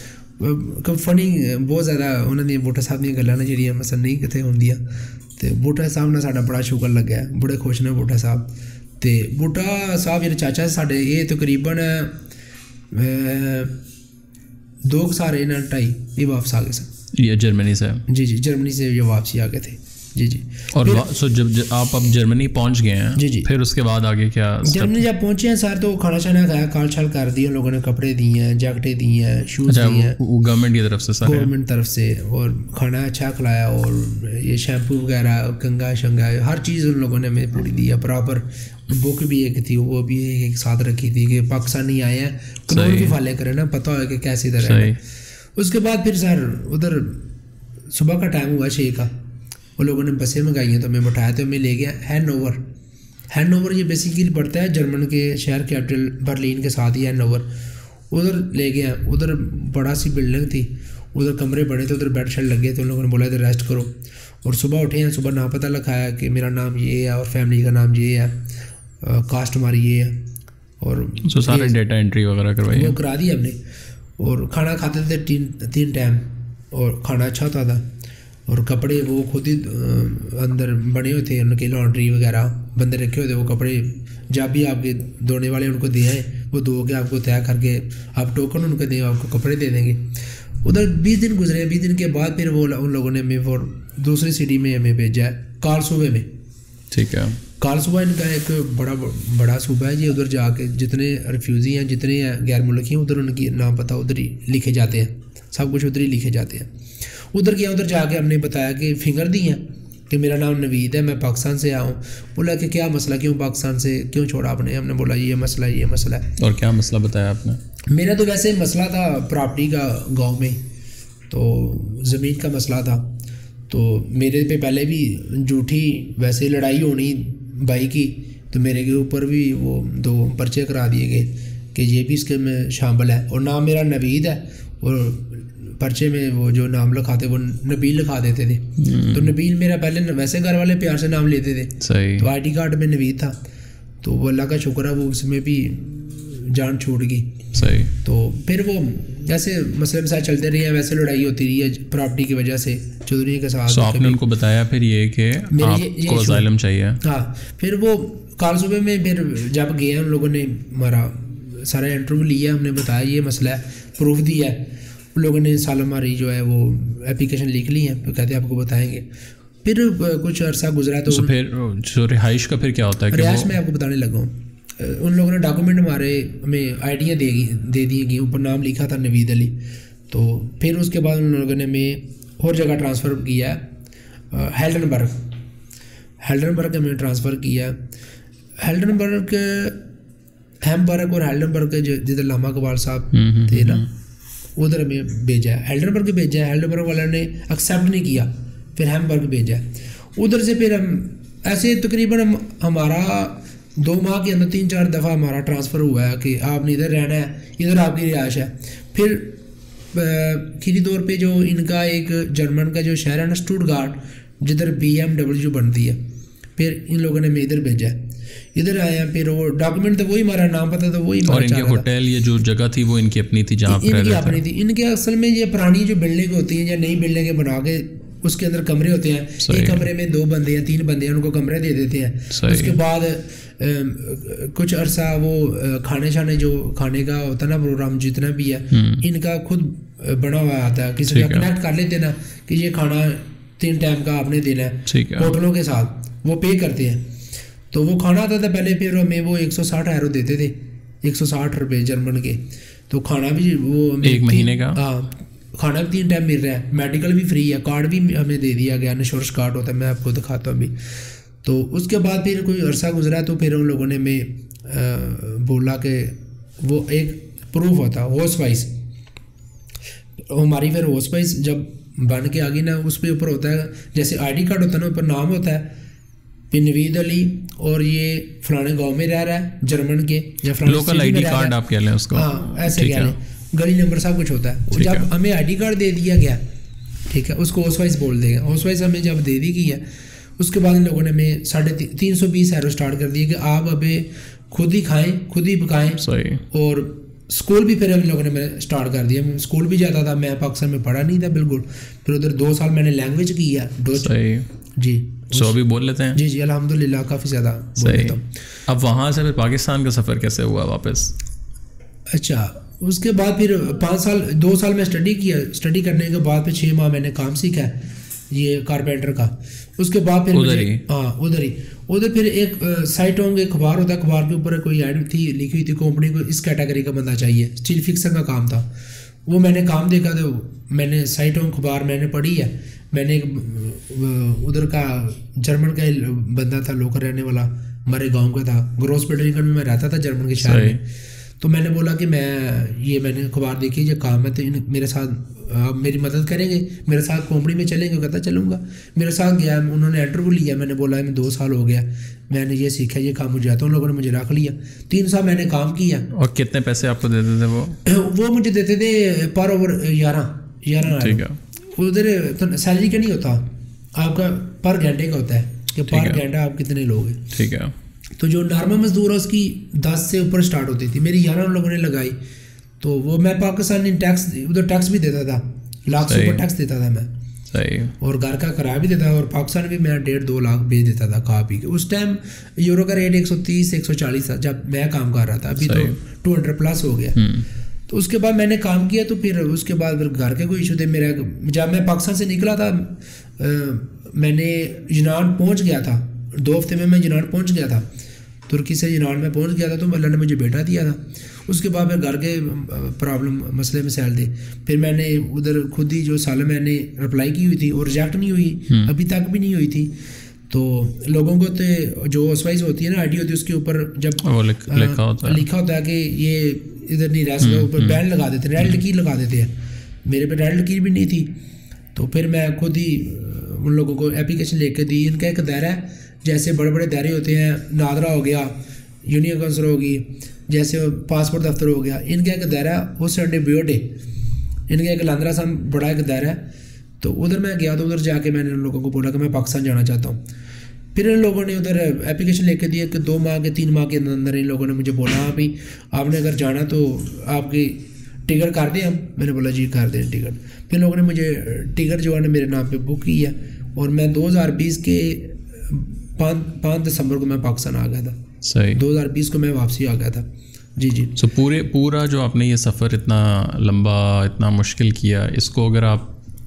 फनी बहुत ज़्यादा, उन्होंने बूटा साहब दी गल्लां जिहड़ियां मसन नहीं किते होंदियां, ते बूटा साहब ने साडा बड़ा शुक्र लग्या, बड़े खुश ने बूटा साहब। ते बूटा साहब जेह्ड़े चाचा साडे, ये तकरीबन 2 साल 2.5 ये वापस आ गए सर। ये जर्मनी से? जी, जर्मनी से ये वापसी आ गए थे जी। और सो जब आप अब जर्मनी पहुंच गए हैं जी, फिर उसके बाद आगे क्या? जर्मनी जब पहुंचे हैं सर तो खाना शाना खाया, कॉल छाल कर दिए, उन लोगों ने कपड़े दिए हैं, जैकेटें दी हैं, शूज़ दिए हैं गवर्नमेंट की तरफ से, गवर्नमेंट तरफ से, और खाना अच्छा खिलाया, और ये शैम्पू वगैरह, कंगा शंगा, हर चीज़ उन लोगों ने हमें पूरी दी है प्रॉपर। बुक भी एक थी, वो भी एक साथ रखी थी कि पाकिस्तानी आए हैं, कानून भी फॉलो करें ना, पता हो कि कैसे इधर है। उसके बाद फिर सर उधर सुबह का टाइम हुआ 6 का, वो लोगों ने बसें मंगाई हैं, तो हमें बैठाया, तो हमें ले गया हैनोवर। ये बेसिकली पड़ता है जर्मन के शहर कैपिटल बर्लिन के साथ ही हैनोवर। उधर ले गया, उधर बड़ा सी बिल्डिंग थी, उधर कमरे बने थे, उधर बेड शेड लगे थे। उन लोगों ने बोला इधर रेस्ट करो। और सुबह उठे हैं, सुबह नाम पता लिखाया कि मेरा नाम ये है और फैमिली का नाम ये है, कास्ट हमारी ये है, और सारे डेटा एंट्री वगैरह करवाई, वो करा दी हमने। और खाना खाते थे 3 टाइम, और खाना अच्छा होता था। और कपड़े वो खुद ही अंदर बने हुए थे, उनके लॉन्ड्री वगैरह बंदे रखे हुए थे। वो कपड़े जब भी आपके धोने वाले उनको दे आए, वो धो के आपको तय करके आप टोकन उनको दें, आपको कपड़े दे देंगे। उधर 20 दिन गुजरे। 20 दिन के बाद फिर वो उन लोगों ने हमें फिर दूसरी सिटी में हमें भेजा है, काल सूबे में। ठीक है। काल सूबा इनका एक बड़ा सूबा है जी। उधर जाके जितने रिफ्यूज़ी हैं, जितने गैर मुल्की हैं, उधर उनकी नाम पता उधर ही लिखे जाते हैं, सब कुछ उधर ही लिखे जाते हैं। उधर किया, उधर जाके हमने बताया कि फिंगर दी हैं कि मेरा नाम नवीद है, मैं पाकिस्तान से आया हूँ। बोला कि क्या मसला, क्यों पाकिस्तान से क्यों छोड़ा आपने? हमने बोला ये मसला है। और क्या मसला बताया आपने? मेरा तो वैसे मसला था प्रॉपर्टी का, गांव में तो ज़मीन का मसला था। तो मेरे पे पहले भी झूठी वैसे लड़ाई होनी भाई की, तो मेरे के ऊपर भी वो 2 पर्चे करा दिए गए कि ये भी इसके में शामिल है। और नाम मेरा नवीद है, और पर्चे में वो जो नाम लिखाते वो नबील लिखा देते थे। तो नबील मेरा पहले वैसे घर वाले प्यार से नाम लेते थे, सही। तो आईडी कार्ड में नवीद था। तो वो अल्लाह का शुक्र है, वो उसमें भी जान छूट गई। सही। तो फिर वो जैसे मसले मसाइल चलते रहे हैं, वैसे लड़ाई होती रही है प्रॉपर्टी की वजह से चौधरी के साथ। तो आपने उनको बताया फिर ये कि आपको असाइलम चाहिए? हाँ। फिर वो काल सूबे में फिर जब गए उन लोगों ने हमारा सारा इंटरव्यू लिया, हमने बताया ये मसला है, प्रूफ दिया है। उन लोगों ने साल हमारी जो है वो एप्लीकेशन लिख ली है, तो कहते हैं आपको बताएंगे। फिर कुछ अर्सा गुजरा तो फिर जो रिहाइश का फिर क्या होता है? रिहाइश में आपको बताने लगा हूँ। उन लोगों ने डॉक्यूमेंट हमारे हमें आइडियाँ दे दी गई, ऊपर नाम लिखा था नवीद अली। तो फिर उसके बाद उन लोगों ने हमें और जगह ट्रांसफ़र किया, हेल्डनबर्ग हमें ट्रांसफ़र किया। हेल्डनबर्ग, हैम्बर्ग और हेल्डनबर्ग जिधर लामा कबाल साहब थे ना, उधर हमें भेजा है। हेल्डनबर्ग भेजा है, हेल्डनबर्ग वाले ने एक्सेप्ट नहीं किया, फिर हैम्बर्ग भेजा है। उधर से फिर हम ऐसे तकरीबन हमारा 2 माह के अंदर 3-4 दफ़ा हमारा ट्रांसफ़र हुआ है कि आपने इधर रहना है, इधर आपकी रिहाइश है। फिर खीरी तौर पे जो इनका एक जर्मन का जो शहर है ना, स्टुटगार्ट, जिधर BMW बनती है, फिर इन लोगों ने हमें इधर भेजा है। इधर आया, फिर वो डॉक्यूमेंट तो वही, हमारा नाम पता तो वही। और इनके होटल, ये जो जगह थी वो इनकी अपनी थी, जहाँ पर इनकी अपनी थी। इनके असल में ये पुरानी जो बिल्डिंग होती हैं या नई बिल्डिंगें बना के उसके अंदर कमरे होते हैं, एक कमरे में 2 बंदे हैं 3 बंदे हैं, उनको कमरे दे देते हैं। उसके बाद कुछ अरसा वो खाने जो खाने का होता है ना प्रोग्राम, जितना भी है इनका खुद बना हुआ आता है, किसी का कनेक्ट कर लेते ना कि ये खाना 3 टाइम का आपने देना है, होटलों के साथ वो पे करते हैं। तो वो खाना आता था पहले, फिर हमें वो 160 यूरो देते थे, 160 रुपये जर्मन के। तो खाना भी वो 1 महीने का, हाँ, खाना भी 3 टाइम मिल रहा है, मेडिकल भी फ्री है, कार्ड भी हमें दे दिया गया, इंश्योरेंस कार्ड होता है, मैं आपको दिखाता हूँ अभी। तो उसके बाद फिर कोई अरसा गुजरा, तो फिर उन लोगों ने हमें बोला कि वो एक प्रूफ होता हाउस वाइज, हमारी फिर हाउस वाइज जब बन के आ गई ना, उस पर ऊपर होता है जैसे आईडी कार्ड होता है ना, ऊपर नाम होता है फिर नवीद अली, और ये फलाने गांव में रह रहा है जर्मन के, या फलाने लोकल आईडी कार्ड आप कह लें उसको, हाँ ऐसे कह लें, गली नंबर सब कुछ होता है। जब हमें आईडी कार्ड दे दिया गया, ठीक है, उसको हाउस वाइज बोल देगा, हाउस वाइज हमें जब दे दी गई है, उसके बाद इन लोगों ने हमें 320 यूरो स्टार्ट कर दिए कि आप अभी खुद ही खाएं, खुद ही पकाएं। सही। और स्कूल भी फिर इन लोगों ने मैंने स्टार्ट कर दिया। स्कूल भी जाता था, मैं पाकिस्तान में पढ़ा नहीं था बिल्कुल, फिर उधर 2 साल मैंने लैंग्वेज की है, सही जी। सो अभी बोल लेते हैं? जी अल्हम्दुलिल्लाह काफ़ी ज़्यादा बोल लेता हूँ। अब वहाँ से फिर पाकिस्तान का सफ़र कैसे हुआ वापस? अच्छा, उसके बाद फिर 2 साल में स्टडी किया, स्टडी करने के बाद फिर 6 माह मैंने काम सीखा है ये कारपेंटर का। उसके बाद फिर उधर ही, हाँ उधर फिर एक साइट होंगे, अखबार होता है, अखबार के ऊपर कोई ऐड थी लिखी हुई थी, कंपनी को इस कैटेगरी का बंदा चाहिए, स्टील फिक्सर का काम था। वो मैंने काम देखा, तो मैंने साइट होंगे अखबार मैंने पढ़ी है। मैंने एक उधर का जर्मन का बंदा था, लोकल रहने वाला, हमारे गाँव का था, ग्रोस पेडरिंगटन में मैं रहता था जर्मन के शहर में। तो मैंने बोला कि मैंने अखबार देखी, ये काम है, तो मेरे साथ आप मेरी मदद करेंगे, मेरे साथ कंपनी में चलेंगे? कहता चलूँगा। मेरे साथ गया, उन्होंने इंटरव्यू लिया, मैंने बोला मैं 2 साल हो गया, मैंने ये सीखा, ये काम मुझे आता, उन लोगों ने मुझे रख लिया। 3 साल मैंने काम किया। और कितने पैसे आपको देते थे वो मुझे देते थे पर ओवर 11। ठीक है। उधर तो सैलरी का नहीं होता, आपका पर घंटे का होता है कि पर घंटा आप कितने लोग हैं। ठीक है। तो जो नॉर्मल मजदूर है उसकी 10 से ऊपर स्टार्ट होती थी, मेरी 11 लोगों ने लगाई। तो वो मैं पाकिस्तानी टैक्स, उधर टैक्स भी देता था, लाख से ऊपर टैक्स देता था मैं। सही। और घर का किराया भी देता था, और पाकिस्तान भी मैं 1.5-2 लाख भेज देता था खा पी के। उस टाइम यूरो का रेट 130-140 था जब मैं काम कर रहा था, अभी तो 200 प्लस हो गया। तो उसके बाद मैंने काम किया, तो फिर उसके बाद फिर घर के कोई इशू थे मेरा। जब मैं पाकिस्तान से निकला था, मैंने यूनान पहुंच गया था, 2 हफ्ते में मैं यूनान पहुंच गया था, तुर्की से यूनान में पहुंच गया था। तो अल्लाह ने मुझे बेटा दिया था। उसके बाद फिर घर के प्रॉब्लम मसले मसाइल थे, फिर मैंने उधर खुद ही जो साल मैंने अप्लाई की हुई थी और रिजेक्ट नहीं हुई, अभी तक भी नहीं हुई थी। तो लोगों को तो जो ऑसवाइज होती है ना, आईडी होती है, उसके ऊपर जब लिखा होता है कि ये इधर नहीं रह सकता, ऊपर बैन लगा देते हैं, रेड लकीर लगा देते हैं। मेरे पे रेड लकीर भी नहीं थी, तो फिर मैं खुद ही उन लोगों को एप्लीकेशन लेकर दी। इनका एक दायरा है, जैसे बड़े बड़े दायरे होते हैं, नादरा हो गया, यूनियन काउंसिल होगी, जैसे पासपोर्ट दफ्तर हो गया, इनका एक दायरा उस संडे ब्योडे, इनका एक लांद्रा सा बड़ा एक दायरा है। तो उधर मैं गया, तो उधर जाके मैंने उन लोगों को बोला कि मैं पाकिस्तान जाना चाहता हूँ। फिर इन लोगों ने उधर एप्लीकेशन लेके दिया कि 2 माह के 3 माह के अंदर इन लोगों ने मुझे बोला, हाँ भाई आपने अगर जाना तो आपकी टिकट कर दें हम। मैंने बोला जी कर दें टिकट। फिर लोगों ने मुझे टिकट जो है मेरे नाम पे बुक की है, और मैं 2020 के 5 दिसंबर को मैं पाकिस्तान आ गया था। सही। 2020 को मैं वापसी आ गया था। जी जी। सो पूरा जो आपने ये सफ़र इतना लंबा, इतना मुश्किल किया, इसको अगर आप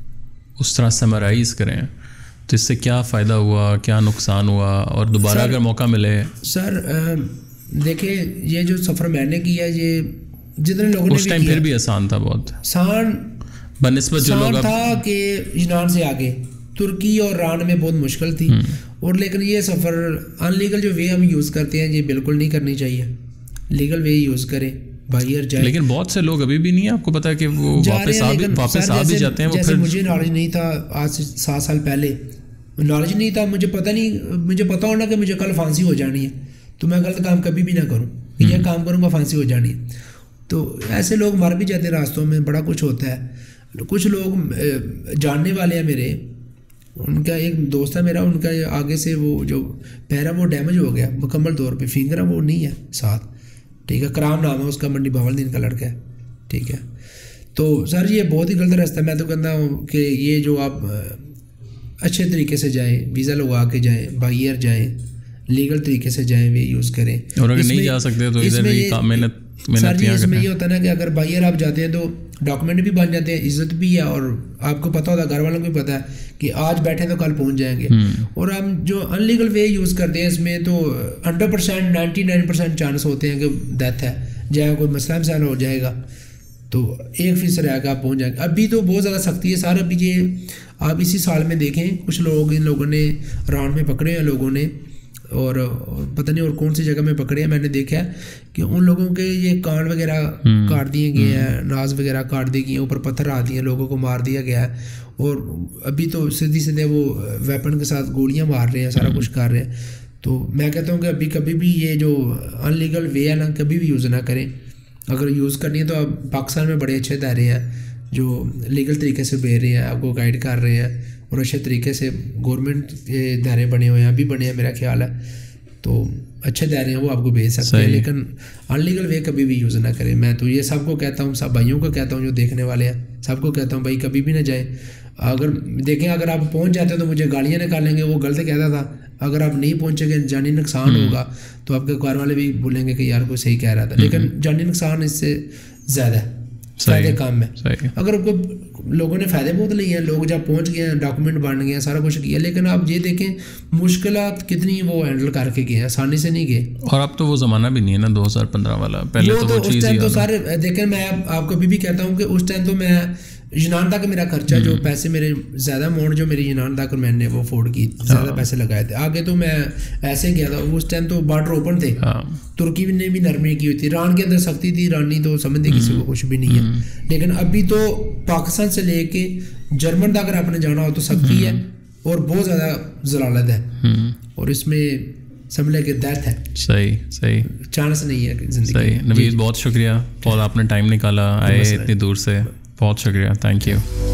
उस तरह समराइज करें तो इससे क्या फ़ायदा हुआ, क्या नुकसान हुआ, और दोबारा अगर मौका मिले? सर देखिए, ये जो सफ़र मैंने किया, ये जितने लोगों ने उस टाइम फिर भी आसान था, बहुत आसान बनिस्बत जो लोग था कि यूनान से आगे तुर्की और ईरान में बहुत मुश्किल थी। और लेकिन ये सफ़र अनलीगल जो वे हम यूज़ करते हैं, ये बिल्कुल नहीं करनी चाहिए, लीगल वे यूज़ करें, बाहर जाए। लेकिन बहुत से लोग अभी भी नहीं है, आपको पता है कि वो वापस आ भी जाते हैं। वो फिर मुझे नॉलेज नहीं था, आज से 7 साल पहले नॉलेज नहीं था, मुझे पता नहीं, मुझे पता होना कि मुझे कल फांसी हो जानी है, तो मैं गलत काम कभी भी ना करूँ, यह काम करूँगा फांसी हो जानी है। तो ऐसे लोग मर भी जाते हैं रास्तों में, बड़ा कुछ होता है। कुछ लोग जानने वाले हैं मेरे, उनका एक दोस्त है मेरा, उनका आगे से वो जो पैर है वो डैमेज हो गया मुकम्मल तौर पे, फिंगर है वो नहीं है साथ, ठीक है। कराम नाम है उसका, मंडी बावलदीन का लड़का है, ठीक है। तो सर ये बहुत ही गलत रास्ता है। मैं तो कहता हूँ कि ये जो आप अच्छे तरीके से जाएँ, वीज़ा लगवा के जाएँ, बाहर जाएँ, लीगल तरीके से जाएँ, वे यूज़ करें। और अगर नहीं जा सकते तो इधर भी मेहनत सर जी, इसमें ये होता है ना कि अगर बाहर आप जाते हैं तो डॉक्यूमेंट भी बन जाते हैं, इज्जत भी है, और आपको पता होता है, घर वालों को भी पता है कि आज बैठे तो कल पहुंच जाएंगे। और हम जो अनलीगल वे यूज़ करते हैं, इसमें तो 100% 99% चांस होते हैं कि डेथ है, चाहे कोई मसला मसाइल हो जाएगा तो 1% रहेगा आप पहुँच जाएंगे। अभी तो बहुत ज़्यादा सख्ती है सर। अभी ये आप इसी साल में देखें, कुछ लोग, इन लोगों ने राउंड में पकड़े हैं लोगों ने, और पता नहीं और कौन सी जगह में पकड़े हैं। मैंने देखा है कि उन लोगों के ये कान वगैरह काट दिए गए हैं, नाज वगैरह काट दी गई हैं, ऊपर पत्थर आ दिए हैं, लोगों को मार दिया गया है। और अभी तो सीधे सीधे वो वेपन के साथ गोलियां मार रहे हैं, सारा कुछ कर रहे हैं। तो मैं कहता हूँ कि अभी कभी भी ये जो अनलीगल वे है ना, कभी भी यूज़ ना करें। अगर यूज़ करनी है तो अब पाकिस्तान में बड़े अच्छे दायरे हैं जो लीगल तरीके से भेज रहे हैं, आपको गाइड कर रहे हैं, और अच्छे तरीके से गवर्नमेंट के दायरे बने हुए हैं, अभी बने हैं मेरा ख्याल है। तो अच्छे दायरे हैं, वो आपको भेज सकते हैं, लेकिन अनलीगल वे कभी भी यूज़ ना करें। मैं तो ये सबको कहता हूँ, सब भाइयों को कहता हूँ जो देखने वाले हैं, सबको कहता हूँ भाई कभी भी ना जाए। अगर देखें, अगर आप पहुँच जाते हो तो मुझे गालियाँ निकालेंगे, वो गलत कहता था। अगर आप नहीं पहुँचेंगे, जानी नुकसान होगा, तो आपके घर वाले भी बोलेंगे कि यार कोई सही कह रहा था, लेकिन जानी नुकसान इससे ज़्यादा है फ़ायदे काम में। अगर कोई लोगों ने फ़ायदे बहुत लिए हैं, लोग जब पहुंच गए हैं, डॉक्यूमेंट बन गए हैं, सारा कुछ किया, लेकिन आप ये देखें मुश्किलात कितनी वो हैंडल करके गए हैं, आसानी से नहीं गए। और अब तो वो ज़माना भी नहीं है ना 2015 वाला, पहले तो वो उस टाइम तो सारे देखें, मैं आपको अभी भी कहता हूँ कि उस टाइम तो मैं यूनान तक मेरा खर्चा, जो पैसे मेरे ज़्यादा अमाउंट जो मेरी यूनान तक मैंने वो अफोर्ड की, ज़्यादा पैसे लगाए थे। आगे तो मैं ऐसे गया था, उस टाइम तो बॉर्डर ओपन थे, तुर्की ने भी नरमी की हुई थी, ईरान के अंदर सख्ती थी, ईरानी तो समझते किसी को कुछ भी नहीं है। लेकिन अभी तो पाकिस्तान से लेके जर्मन तक अगर आपने जाना हो तो सख्ती है, और बहुत ज़्यादा जलालत है, और इसमें समझ के डेथ है। सही चांस नहीं है जिंदगी। सही। नवीद, बहुत शुक्रिया और आपने टाइम निकाला, आए इतनी दूर से, बहुत शुक्रिया, थैंक यू।